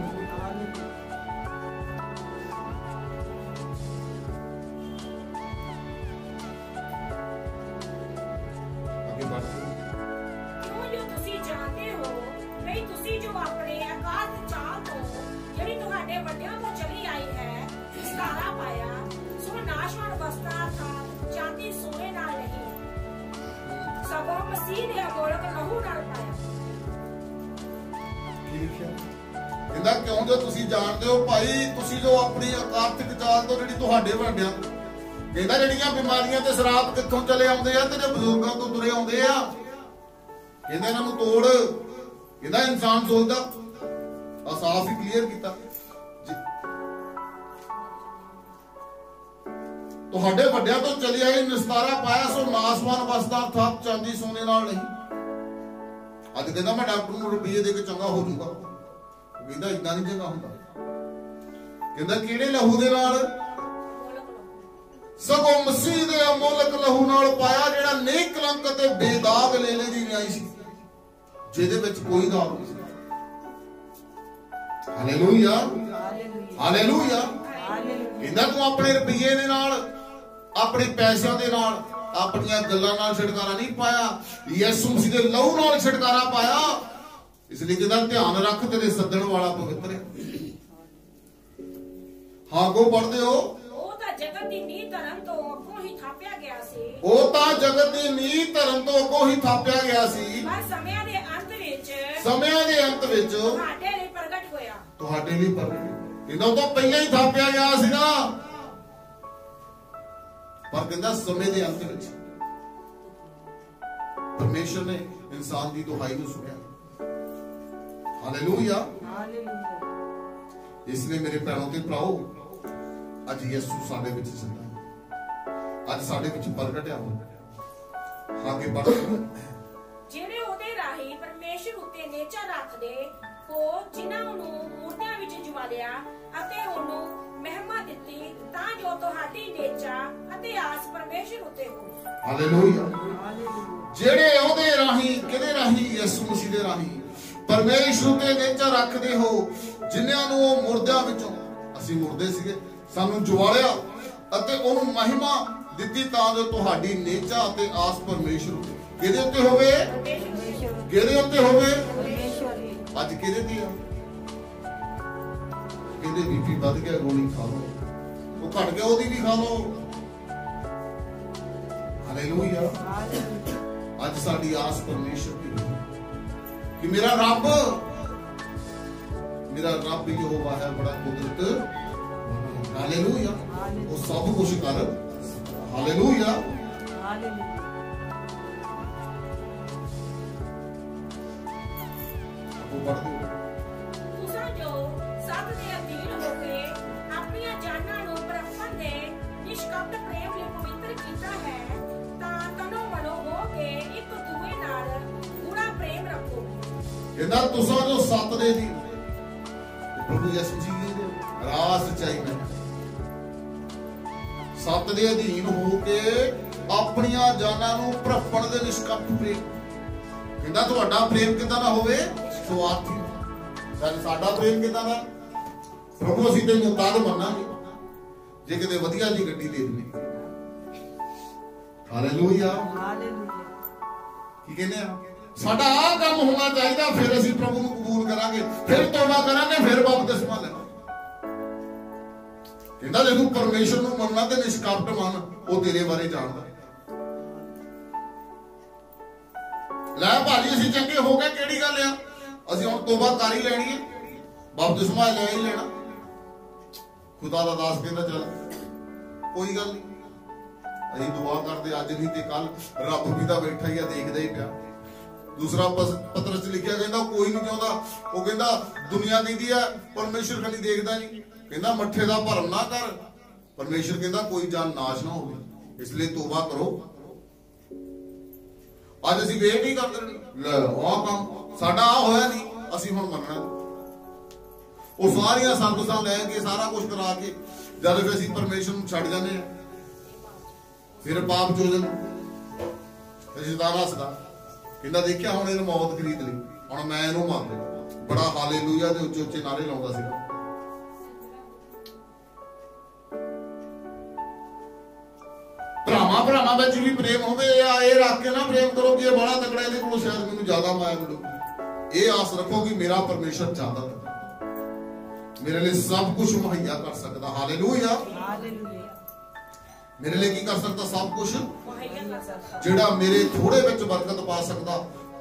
S2: ਅੱਗੇ बढ़ते
S5: ਕਿਉਂ ਜੋ ਤੁਸੀਂ ਜਾਣਦੇ ਹੋ ਬਈ ਤੁਸੀਂ ਜੋ ਆਪਣੇ ਆਕਾਸ਼ ਚਾਲ ਤੋਂ ਜਿਹੜੀ ਤੁਹਾਡੇ ਵੱਡਿਆਂ ਤੋਂ ਚਲੀ ਆਈ ਹੈ ਵਿਸਤਾਰਾ ਪਾਇਆ, ਸੋ ਨਾਸ਼ਵਾਨ ਵਸਤਾਂ ਅਰਥਾਤ ਚਾਂਦੀ ਸੋਨੇ ਨਾਲ ਨਹੀਂ, ਸਗੋਂ ਮਸੀਹ ਦੇ ਅਮੋਲਕ ਲਹੂ ਨਾਲ ਪਾਇਆ।
S2: ਠੀਕ ਹੈ, ਕਹਿੰਦਾ ਕਿਉਂ ਜੋ ਤੁਸੀਂ ਜਾਣਦੇ ਹੋ ਭਾਈ, ਤੁਸੀਂ ਜੋ ਆਪਣੀ ਆਕਾਰਤਿਕ ਚਾਲ ਤੋਂ ਜਿਹੜੀ ਤੁਹਾਡੇ ਵੱਡਿਆਂ, ਕਹਿੰਦਾ ਜਿਹੜੀਆਂ ਬਿਮਾਰੀਆਂ ਤੇ ਸ਼ਰਾਪ ਕਿੱਥੋਂ ਚਲੇ ਆਉਂਦੇ ਆ, ਤੇਰੇ ਬਜ਼ੁਰਗਾਂ ਤੋਂ ਤੁਰੇ ਆਉਂਦੇ ਆ। ਕਹਿੰਦਾ ਇਹਨਾਂ ਨੂੰ ਤੋੜ। ਕਹਿੰਦਾ ਇਨਸਾਨ ਸੋਚਦਾ ਆ, ਸਾਫ਼ ਹੀ ਕਲੀਅਰ ਕੀਤਾ, ਤੁਹਾਡੇ ਵੱਡਿਆਂ ਤੋਂ ਚਲੀ ਆਈ ਨਿਸਤਾਰਾ ਪਾਇਆ, ਸੋ ਨਾਸਵਾਨ ਵਸਦਾ ਅਰਥਾਤ ਚਾਂਦੀ ਸੋਨੇ ਨਾਲ ਨਹੀਂ। ਅੱਜ ਕਹਿੰਦਾ ਮੈਂ ਡਾਕਟਰ ਨੂੰ ਰੁਪਈਏ ਦੇ ਕੇ ਚੰਗਾ ਹੋ ਜਾਊਗਾ, ਕਹਿੰਦਾ ਇਦਾਂ ਨਹੀਂ ਚੰਗਾ ਹੁੰਦਾ। ਕਹਿੰਦਾ ਕਿਹੜੇ ਲਹੂ ਦੇ ਨਾਲ, ਸਗੋਂ ਮਸੀਹ ਦੇ ਅਮੋਲਕ ਲਹੂ ਨਾਲ ਪਾਇਆ, ਜਿਹੜਾ ਨੇਕ ਕਲੰਕ ਤੇ ਬੇਦਾਗ ਲੇਲੇ ਦੀ ਨਿਆਈ ਸੀ, ਜਿਹਦੇ ਵਿੱਚ ਕੋਈ ਦਾਗ ਨਹੀਂ ਸੀ। Hallelujah, hallelujah. ਕਹਿੰਦਾ ਤੂੰ ਆਪਣੇ ਰੁਪਈਏ ਦੇ ਨਾਲ, ਆਪਣੇ ਪੈਸਿਆਂ ਦੇ ਨਾਲ, ਆਪਣੀਆਂ ਗੱਲਾਂ ਨਾਲ ਛੁਟਕਾਰਾ ਨਹੀਂ ਪਾਇਆ, ਯਿਸੂ ਮਸੀਹ ਦੇ ਲਹੂ ਨਾਲ ਛੁਟਕਾਰਾ ਪਾਇਆ। ਇਸ ਲਈ ਕਹਿੰਦਾ ਧਿਆਨ ਰੱਖ, ਤੇਰੇ ਸੱਦਣ ਵਾਲਾ ਪਵਿੱਤਰ ਹੈ। ਹਾਂ ਅੱਗੋਂ ਪੜ੍ਹਦੇ ਹੋ,
S5: ਉਹ ਤਾਂ ਜਗਤ ਦੀ ਨੀਂਹ ਧਰਨ ਤੋਂ ਅੱਗੋਂ ਹੀ ਥਾਪਿਆ ਗਿਆ ਸੀ,
S2: ਉਹ ਤਾਂ ਜਗਤ ਦੀ ਨੀਂਹ ਧਰਨ ਤੋਂ ਅੱਗੋਂ ਹੀ ਥਾਪਿਆ ਗਿਆ ਸੀ,
S5: ਪਰ ਸਮਿਆਂ ਦੇ ਅੰਤ ਵਿੱਚ
S2: ਸਮਿਆਂ ਦੇ ਅੰਤ ਵਿੱਚ
S5: ਤੁਹਾਡੇ ਲਈ ਪ੍ਰਗਟ ਹੋਇਆ।
S2: ਤੁਹਾਡੇ ਲਈ ਪ੍ਰਗਟ, ਇਹਨਾਂ ਤੋਂ ਪਹਿਲਾਂ ਹੀ ਥਾਪਿਆ ਗਿਆ ਸੀ ਨਾ, ਪਰ ਕਹਿੰਦਾ ਸਮੇਂ ਦੇ ਅੰਤ ਵਿੱਚ ਪਰਮੇਸ਼ਰ ਨੇ ਇਨਸਾਨ ਦੀ ਦੁਹਾਈ ਨੂੰ ਸੁਣਿਆ। Hallelujah, hallelujah. ਇਸ ਲਈ ਮੇਰੇ ਭੈਣੋ ਤੇ ਭਰਾਓ, ਅੱਜ ਯਿਸੂ ਸਾਡੇ ਵਿੱਚ ਜਿੰਦਾ ਹੈ, ਅੱਜ ਸਾਡੇ ਵਿੱਚ ਪ੍ਰਗਟਿਆ ਹੋਇਆ। ਅੱਗੇ बढ़,
S5: ਜਿਹੜੇ ਉਹਦੇ ਰਾਹੀਂ ਪਰਮੇਸ਼ਰ ਉੱਤੇ ਨੇਚਾ ਰੱਖਦੇ ਹੋ, ਜਿਨ੍ਹਾਂ ਨੂੰ ਮੂਰਤੀਆਂ ਵਿੱਚ ਜੁਵਾਲਿਆ ਅਤੇ ਉਹਨੂੰ ਮਹਿਮਾ ਦਿੱਤੀ, ਤਾਂ ਜੋ ਤੁਹਾਡੀ ਨੇਚਾ ਅਤੇ ਆਸ ਪਰਮੇਸ਼ਰ ਉੱਤੇ ਹੋਵੇ।
S2: ਹਾਲੇਲੂਇਆ। ਜਿਹੜੇ ਉਹਦੇ ਰਾਹੀਂ, ਕਿਹਦੇ ਰਾਹੀਂ, ਯਿਸੂ ਮਸੀਹ ਦੇ ਰਾਹੀਂ ਪਰਮੇਸ਼ਰ ਉੱਤੇ ਨੇਚਾ ਰੱਖਦੇ ਹੋ, ਜਿਨ੍ਹਾਂ ਨੂੰ ਉਹ ਮੁਰਦਿਆਂ ਵਿੱਚੋਂ, ਅਸੀਂ ਮੁਰਦੇ ਸੀਗੇ, ਸਾਨੂੰ ਜੁਵਾਲਿਆ ਅਤੇ ਉਹਨੂੰ ਮਹਿਮਾ ਦਿੱਤੀ, ਤਾਂ ਜੋ ਤੁਹਾਡੀ ਨੇਚਾ ਅਤੇ ਆਸ ਪਰਮੇਸ਼ਰ ਉੱਤੇ, ਕਿਹਦੇ ਉੱਤੇ ਹੋਵੇ, ਕਿਹਦੇ ਉੱਤੇ ਹੋਵੇ। ਅੱਜ ਕਿਹਦੇ ਤੇ ਆ? ਕਿਹਦੇ ਬੀਪੀ ਵੱਧ ਗਿਆ, ਗੋਲੀ ਖਾ ਲਓ, ਉਹ ਘਟ ਗਿਆ, ਉਹਦੀ ਵੀ ਖਾ ਲਓ। ਹਾਲੇਲੂਇਆ। ਅੱਜ ਸਾਡੀ ਆਸ ਪਰਮੇਸ਼ਰ ਦੀ ਕਿ ਮੇਰਾ ਰੱਬ, ਮੇਰਾ ਰੱਬ ਯਹੋਵਾ ਹੈ, ਬੜਾ ਕੁਦਰਤ। ਹਾਲੇਲੂਇਆ। ਉਹ ਸਭ ਕੁਝ ਕਰ। ਹਾਲੇਲੂਇਆ। ਉਹ ਪੜ੍ਹਦੇ
S5: ਤੁਸੀਂ ਜੋ ਸਭ ਦੇ ਅਧੀਨ ਹੋ ਕੇ ਆਪਣੀਆਂ ਜਾਨਾਂ ਨੂੰ ਪਰਮਪਨ ਦੇ ਨਿਸ਼ਕਪਟ ਪ੍ਰੇਮ ਲਈ ਪਵਿੱਤਰ ਕੀਤਾ ਹੈ, ਤਾਂ ਤਨੋ ਮਨੋ ਹੋ ਕੇ ਇੱਕ ਦੂਏ ਨਾਲ ਗੂੜਾ ਪ੍ਰੇਮ ਰੱਖੋ।
S2: ਕਹਿੰਦਾ ਤੁਸੀਂ ਜੋ ਸੱਤ ਦੇ ਦੀ ਪ੍ਰਭੂ ਯਿਸੂ ਜੀ ਦੇ ਰਾਸ ਚਾਹੀਦਾ, ਸੱਤ ਦੇ ਅਧੀਨ ਹੋ ਕੇ ਆਪਣੀਆਂ ਜਾਨਾਂ ਨੂੰ ਭਰਪਣ ਦੇ ਨਿਸ਼ਕਪਟ ਪ੍ਰੇਮ। ਕਹਿੰਦਾ ਤੁਹਾਡਾ ਪ੍ਰੇਮ ਕਿੱਦਾਂ ਦਾ ਹੋਵੇ? ਸਵਾਰਥੀ। ਸਾਡਾ ਪ੍ਰੇਮ ਕਿੱਦਾਂ ਦਾ? ਪ੍ਰਭੂ ਅਸੀਂ ਤੈਨੂੰ ਤਦ ਮੰਨਾਂਗੇ ਜੇ ਕਿਤੇ ਵਧੀਆ ਜੀ ਗੱਡੀ ਦੇ ਦੇਣੀ। ਹਾਲੇਲੂਇਆ।
S3: ਹਾਲੇਲੂਇਆ।
S2: ਕੀ ਕਹਿੰਦੇ ਆ? ਸਾਡਾ ਆਹ ਕੰਮ ਹੋਣਾ ਚਾਹੀਦਾ, ਫਿਰ ਅਸੀਂ ਪ੍ਰਭੂ ਨੂੰ ਕਬੂਲ ਕਰਾਂਗੇ, ਫਿਰ ਤੌਬਾ ਕਰਾਂਗੇ, ਫਿਰ ਬਪਤਿਸਮਾ ਲੈਣਾ। ਕਹਿੰਦਾ ਜੇ ਤੂੰ ਪਰਮੇਸ਼ਰ ਨੂੰ ਮੰਨਣਾ ਤੇ ਨਿਸ਼ਕਪਟ ਮੰਨ, ਉਹ ਤੇਰੇ ਬਾਰੇ ਜਾਣਦਾ। ਲੈ ਭਾਜੀ ਅਸੀਂ ਚੰਗੇ ਹੋ ਗਏ, ਕਿਹੜੀ ਗੱਲ ਆ? ਅਸੀਂ ਹੁਣ ਤੋਬਾ ਕਰ ਹੀ ਲੈਣੀ ਹੈ, ਬਪਤਿਸਮਾ ਲੈ ਹੀ ਲੈਣਾ। ਖੁਦਾ ਦਾ ਦਾਸ ਕਹਿੰਦਾ ਚੱਲ ਕੋਈ ਗੱਲ ਨਹੀਂ, ਅਸੀਂ ਦੁਆ ਕਰਦੇ ਅੱਜ ਨਹੀਂ ਤੇ ਕੱਲ, ਰੱਬ ਵੀ ਤਾਂ ਬੈਠਾ ਹੀ ਆ, ਦੇਖਦਾ ਹੀ ਪਿਆ। ਦੂਸਰਾ ਪੱਤਰ ਚ ਲਿਖਿਆ ਕਹਿੰਦਾ ਕੋਈ ਨਹੀਂ ਚਾਹੁੰਦਾ, ਉਹ ਕਹਿੰਦਾ ਦੁਨੀਆ ਕਹਿੰਦੀ ਆ ਪਰਮੇਸ਼ਰ ਖਾਲੀ ਦੇਖਦਾ ਨਹੀਂ। ਕਹਿੰਦਾ ਮੱਠੇ ਦਾ ਭਰਮ ਨਾ ਕਰ, ਪਰਮੇਸ਼ਰ ਕਹਿੰਦਾ ਕੋਈ ਜਾਨ ਨਾਸ਼ ਨਾ ਹੋਵੇ, ਇਸ ਲਈ ਤੋਬਾ ਕਰੋ। ਅੱਜ ਅਸੀਂ ਵੇਟ ਨਹੀਂ ਕਰਦੇ, ਲੈ ਆਹ ਕੰਮ ਸਾਡਾ ਆ ਹੋਇਆ ਨਹੀਂ, ਅਸੀਂ ਹੁਣ ਮੰਨਣਾ। ਉਹ ਸਾਰੀਆਂ ਸਰਵਿਸਾਂ ਲੈ ਕੇ ਸਾਰਾ ਕੁਝ ਕਰਾ ਕੇ ਜਦ ਫਿਰ ਅਸੀਂ ਪਰਮੇਸ਼ਰ ਨੂੰ ਛੱਡ ਜਾਂਦੇ ਆ, ਫਿਰ ਪਾਪ ਚੋਜਨ ਰਿਸ਼ਤੇਦਾਰ ਹੱਸਦਾ ਕਹਿੰਦਾ ਦੇਖਿਆ ਹੁਣ ਇਹਨੂੰ ਮੌਤ ਖਰੀਦ ਲਈ, ਹੁਣ ਮੈਂ ਇਹਨੂੰ ਮਾਰ ਦੇ। ਬੜਾ ਹਾਲੇਲੂਇਆ ਦੇ ਉੱਚੇ ਉੱਚੇ ਨਾਰੇ ਲਾਉਂਦਾ ਸੀਗਾ। ਭਰਾਵਾਂ ਭਰਾਵਾਂ ਵਿੱਚ ਵੀ ਪ੍ਰੇਮ ਹੋਵੇ, ਆ ਇਹ ਰੱਖ ਕੇ ਨਾ ਪ੍ਰੇਮ ਕਰੋ ਕਿ ਇਹ ਬੜਾ ਤਕੜਾ, ਇਹਦੇ ਕੋਲੋਂ ਸ਼ਾਇਦ ਮੈਨੂੰ ਜ਼ਿਆਦਾ ਮਾਇਆ ਮਿਲੂ। ਇਹ ਆਸ ਰੱਖੋ ਕਿ ਮੇਰਾ ਪਰਮੇਸ਼ਰ ਜ਼ਿਆਦਾ ਮੇਰੇ ਲਈ ਸਭ ਕੁਝ ਮੁਹੱਈਆ ਕਰ ਸਕਦਾ। ਹਾਲੇਲੂਇਆ।
S3: ਹਾਲੇਲੂਇਆ।
S2: ਮੇਰੇ ਲਈ ਕੀ ਕਰ ਸਕਦਾ? ਸਭ ਕੁਝ। ਜਿਹੜਾ ਮੇਰੇ ਥੋੜੇ ਵਿੱਚ ਬਰਕਤ ਪਾ ਸਕਦਾ,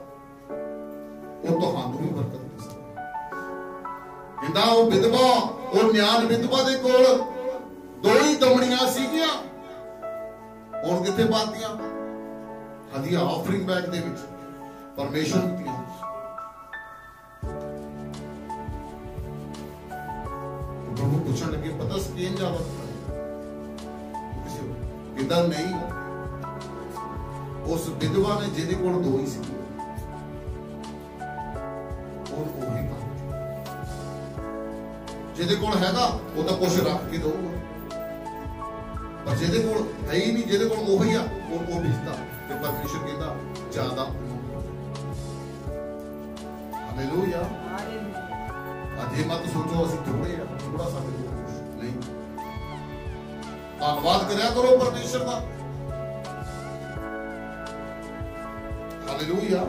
S2: ਉਹ ਤੁਹਾਨੂੰ ਵੀ ਬਰਕਤ ਦੇ ਸਕਦਾ। ਕਹਿੰਦਾ ਉਹ ਵਿਧਵਾ, ਉਹ ਨਿਆਣ ਵਿਧਵਾ ਦੇ ਕੋਲ ਦੋ ਹੀ ਦਮੜੀਆਂ ਸੀਗੀਆਂ, ਹੁਣ ਕਿੱਥੇ ਪਾਤੀਆਂ? ਹਦੀਆ ਆਫਰਿੰਗ ਬੈਗ ਦੇ ਵਿੱਚ ਪਰਮੇਸ਼ਰ ਦਿੱਤੀਆਂ। ਪ੍ਰਭੂ ਪੁੱਛਣ ਲੱਗੇ ਪਤਾ ਸਕੀਨ ਜ਼ਿਆਦਾ ਕਹਿੰਦਾ ਨਹੀਂ, ਉਸ ਵਿਧਵਾ ਨੇ ਜਿਹਦੇ ਕੋਲ ਦੋ ਹੀ ਸੀ ਉਹ ਉਹੀ ਪਾ, ਜਿਹਦੇ ਕੋਲ ਹੈਗਾ ਉਹ ਤਾਂ ਕੁਛ ਰੱਖ ਕੇ ਦਊਗਾ, ਪਰ ਜਿਹਦੇ ਕੋਲ ਹੈ ਹੀ ਨਹੀਂ, ਜਿਹਦੇ ਕੋਲ ਉਹੀ ਆ ਉਹ ਉਹ ਵਿਸਦਾ। ਤੇ ਪਰਮੇਸ਼ਰ ਕਹਿੰਦਾ ਜ਼ਿਆਦਾ। ਹਾਲੇਲੂਇਆ। ਅਜੇ ਮਤ ਸੋਚੋ ਅਸੀਂ ਥੋੜੇ ਆ, ਥੋੜਾ ਸਾਡੇ ਕੋਲ ਨਹੀਂ। ਧੰਨਵਾਦ ਕਰਿਆ ਕਰੋ ਪਰਮੇਸ਼ਰ ਦਾ। ਹਾਲੇਲੂਇਆ।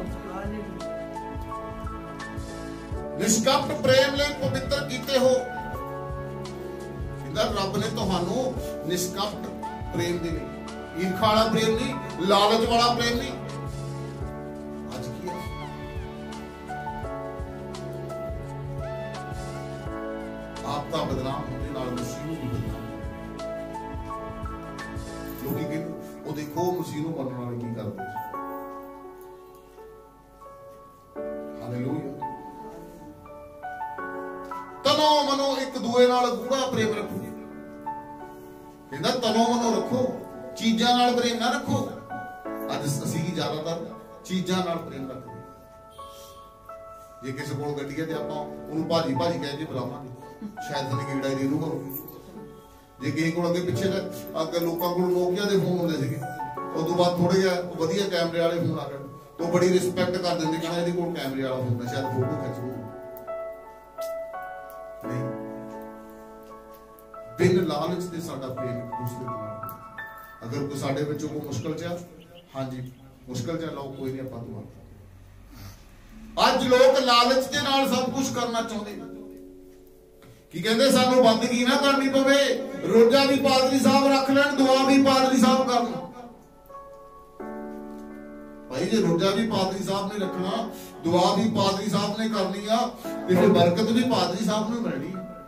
S2: ਨਿਸ਼ਕਪਟ ਪ੍ਰੇਮ ਲਈ ਪਵਿੱਤਰ ਕੀਤੇ ਹੋ। ਕਹਿੰਦਾ ਰੱਬ ਨੇ ਤੁਹਾਨੂੰ ਨਿਸ਼ਕਪਟ ਪ੍ਰੇਮ ਦੇ ਲਈ, ਈਰਖਾ ਵਾਲਾ ਪ੍ਰੇਮ ਨਹੀਂ, ਲਾਲਚ ਵਾਲਾ ਪ੍ਰੇਮ ਨਹੀਂ। ਅੱਜ ਕੀ ਹੈ? ਆਪ ਦਾ ਬਦਨਾਮ ਹੋਣੇ ਨਾਲ ਮਸੀਹ ਨੂੰ ਵੀ ਬਦਨਾਮ। ਲੋਕੀ ਕਹਿੰਦੇ ਉਹ ਦੇਖੋ ਮਸੀਹ ਨੂੰ ਮੰਨਣ ਵਾਲੇ ਕੀ ਕਰਦੇ। ਹਾਲੇਲੂਇਆ। ਤਨੋ ਮਨੋ ਇੱਕ ਦੂਏ ਨਾਲ ਗੂੜਾ ਪ੍ਰੇਮ ਰੱਖੋ। ਕਹਿੰਦਾ ਤਨੋ ਮਨੋ ਰੱਖੋ, ਚੀਜ਼ਾਂ ਨਾਲ ਪ੍ਰੇਮ ਨਾ ਰੱਖੋ। ਅੱਜ ਅਸੀਂ ਜ਼ਿਆਦਾਤਰ ਚੀਜ਼ਾਂ ਨਾਲ ਪ੍ਰੇਮ ਰੱਖਦੇ। ਜੇ ਕਿਸੇ ਕੋਲ ਗੱਡੀ ਹੈ ਤੇ ਆਪਾਂ ਉਹਨੂੰ ਭਾਜੀ ਭਾਜੀ ਕਹਿ ਕੇ ਬੁਲਾਵਾਂਗੇ, ਸ਼ਾਇਦ ਸਾਨੂੰ ਕੀੜਾ ਹੀ ਦੇ ਦੂਗਾ। ਜੇ ਕਿਸੇ ਕੋਲ ਅੱਗੇ ਪਿੱਛੇ ਅੱਗੇ ਲੋਕਾਂ ਕੋਲ ਨੋਕੀਆ ਦੇ ਫੋਨ ਹੁੰਦੇ ਸੀਗੇ, ਉਸ ਤੋਂ ਬਾਅਦ ਥੋੜੇ ਜਿਹਾ ਵਧੀਆ ਕੈਮਰੇ ਵਾਲੇ ਫੋਨ ਆ ਗਏ, तो बड़ी रिस्पेक्ट कर देंगे, कहना ਇਹਦੇ ਕੋਲ कैमरे वाला फोन है, शायद फोटो खिंच लो। नहीं, बिन लालच दे साडा प्रेम एक दूसरे नाल। अगर कोई साडे विचों कोई मुश्किल च, हाँ जी मुश्किल च लो, कोई नहीं आपां दुआ। अज लोग लालच के नाल सब कुछ करना चाहते कि कहते सानू बंदगी ना करनी पवे, रोजा भी पादरी साहब रख लैन, दुआ भी पादरी साहब करन। भाई जे रोजा भी पादरी साहब ने रखना, दुआ भी पादरी साहब ने करनी आ, ते फिर बरकत भी पादरी साहब ने मिलनी।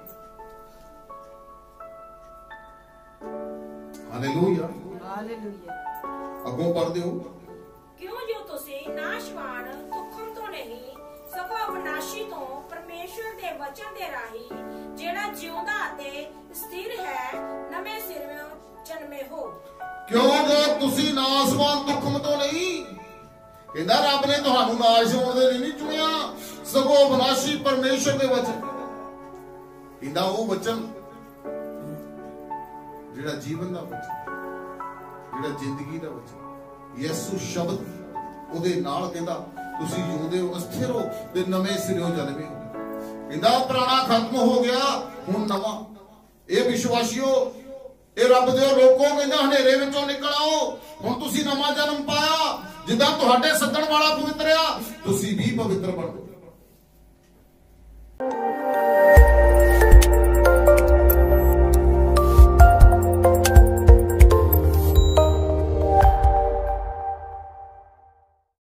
S2: Hallelujah, hallelujah. अगों पढ़ दिओ।
S5: क्यों जो तुसी नाशवान दुखम तो नहीं सगों अविनाशी तो परमेश्वर दे वचन दे राही जेड़ा जिउंदा अते स्थिर है नवे सिरों जन्मे हो।
S2: क्यों जो तुसी नाशवान दुखम तो नहीं, कहता रब ने तुहानू नाश होने दे नहीं चुनिया, सगों अविनाशी परमेश्वर दे वचन। कहता वो वचन जेड़ा जीवन दा वचन, जेड़ा जिंदगी दा वचन, यसु शब्द ओदे नाल कहता ਤੁਸੀਂ ਜਿਉਂਦੇ ਹੋ, ਅਸਥਿਰ ਹੋ ਤੇ ਨਵੇਂ ਸਿਰਿਓਂ ਜਨਮੇ ਹੋ। ਕਹਿੰਦਾ ਪੁਰਾਣਾ ਖਤਮ ਹੋ ਗਿਆ, ਹੁਣ ਨਵਾਂ। ਇਹ ਵਿਸ਼ਵਾਸੀਓ, ਇਹ ਰੱਬ ਦੇ ਲੋਕੋ, ਕਹਿੰਦਾ ਹਨੇਰੇ ਵਿੱਚੋਂ ਨਿਕਲ ਆਓ, ਹੁਣ ਤੁਸੀਂ ਨਵਾਂ ਜਨਮ ਪਾਇਆ। ਜਿੱਦਾਂ ਤੁਹਾਡੇ ਸੱਦਣ ਵਾਲਾ ਪਵਿੱਤਰ ਆ, ਤੁਸੀਂ ਵੀ ਪਵਿੱਤਰ ਬਣੋ।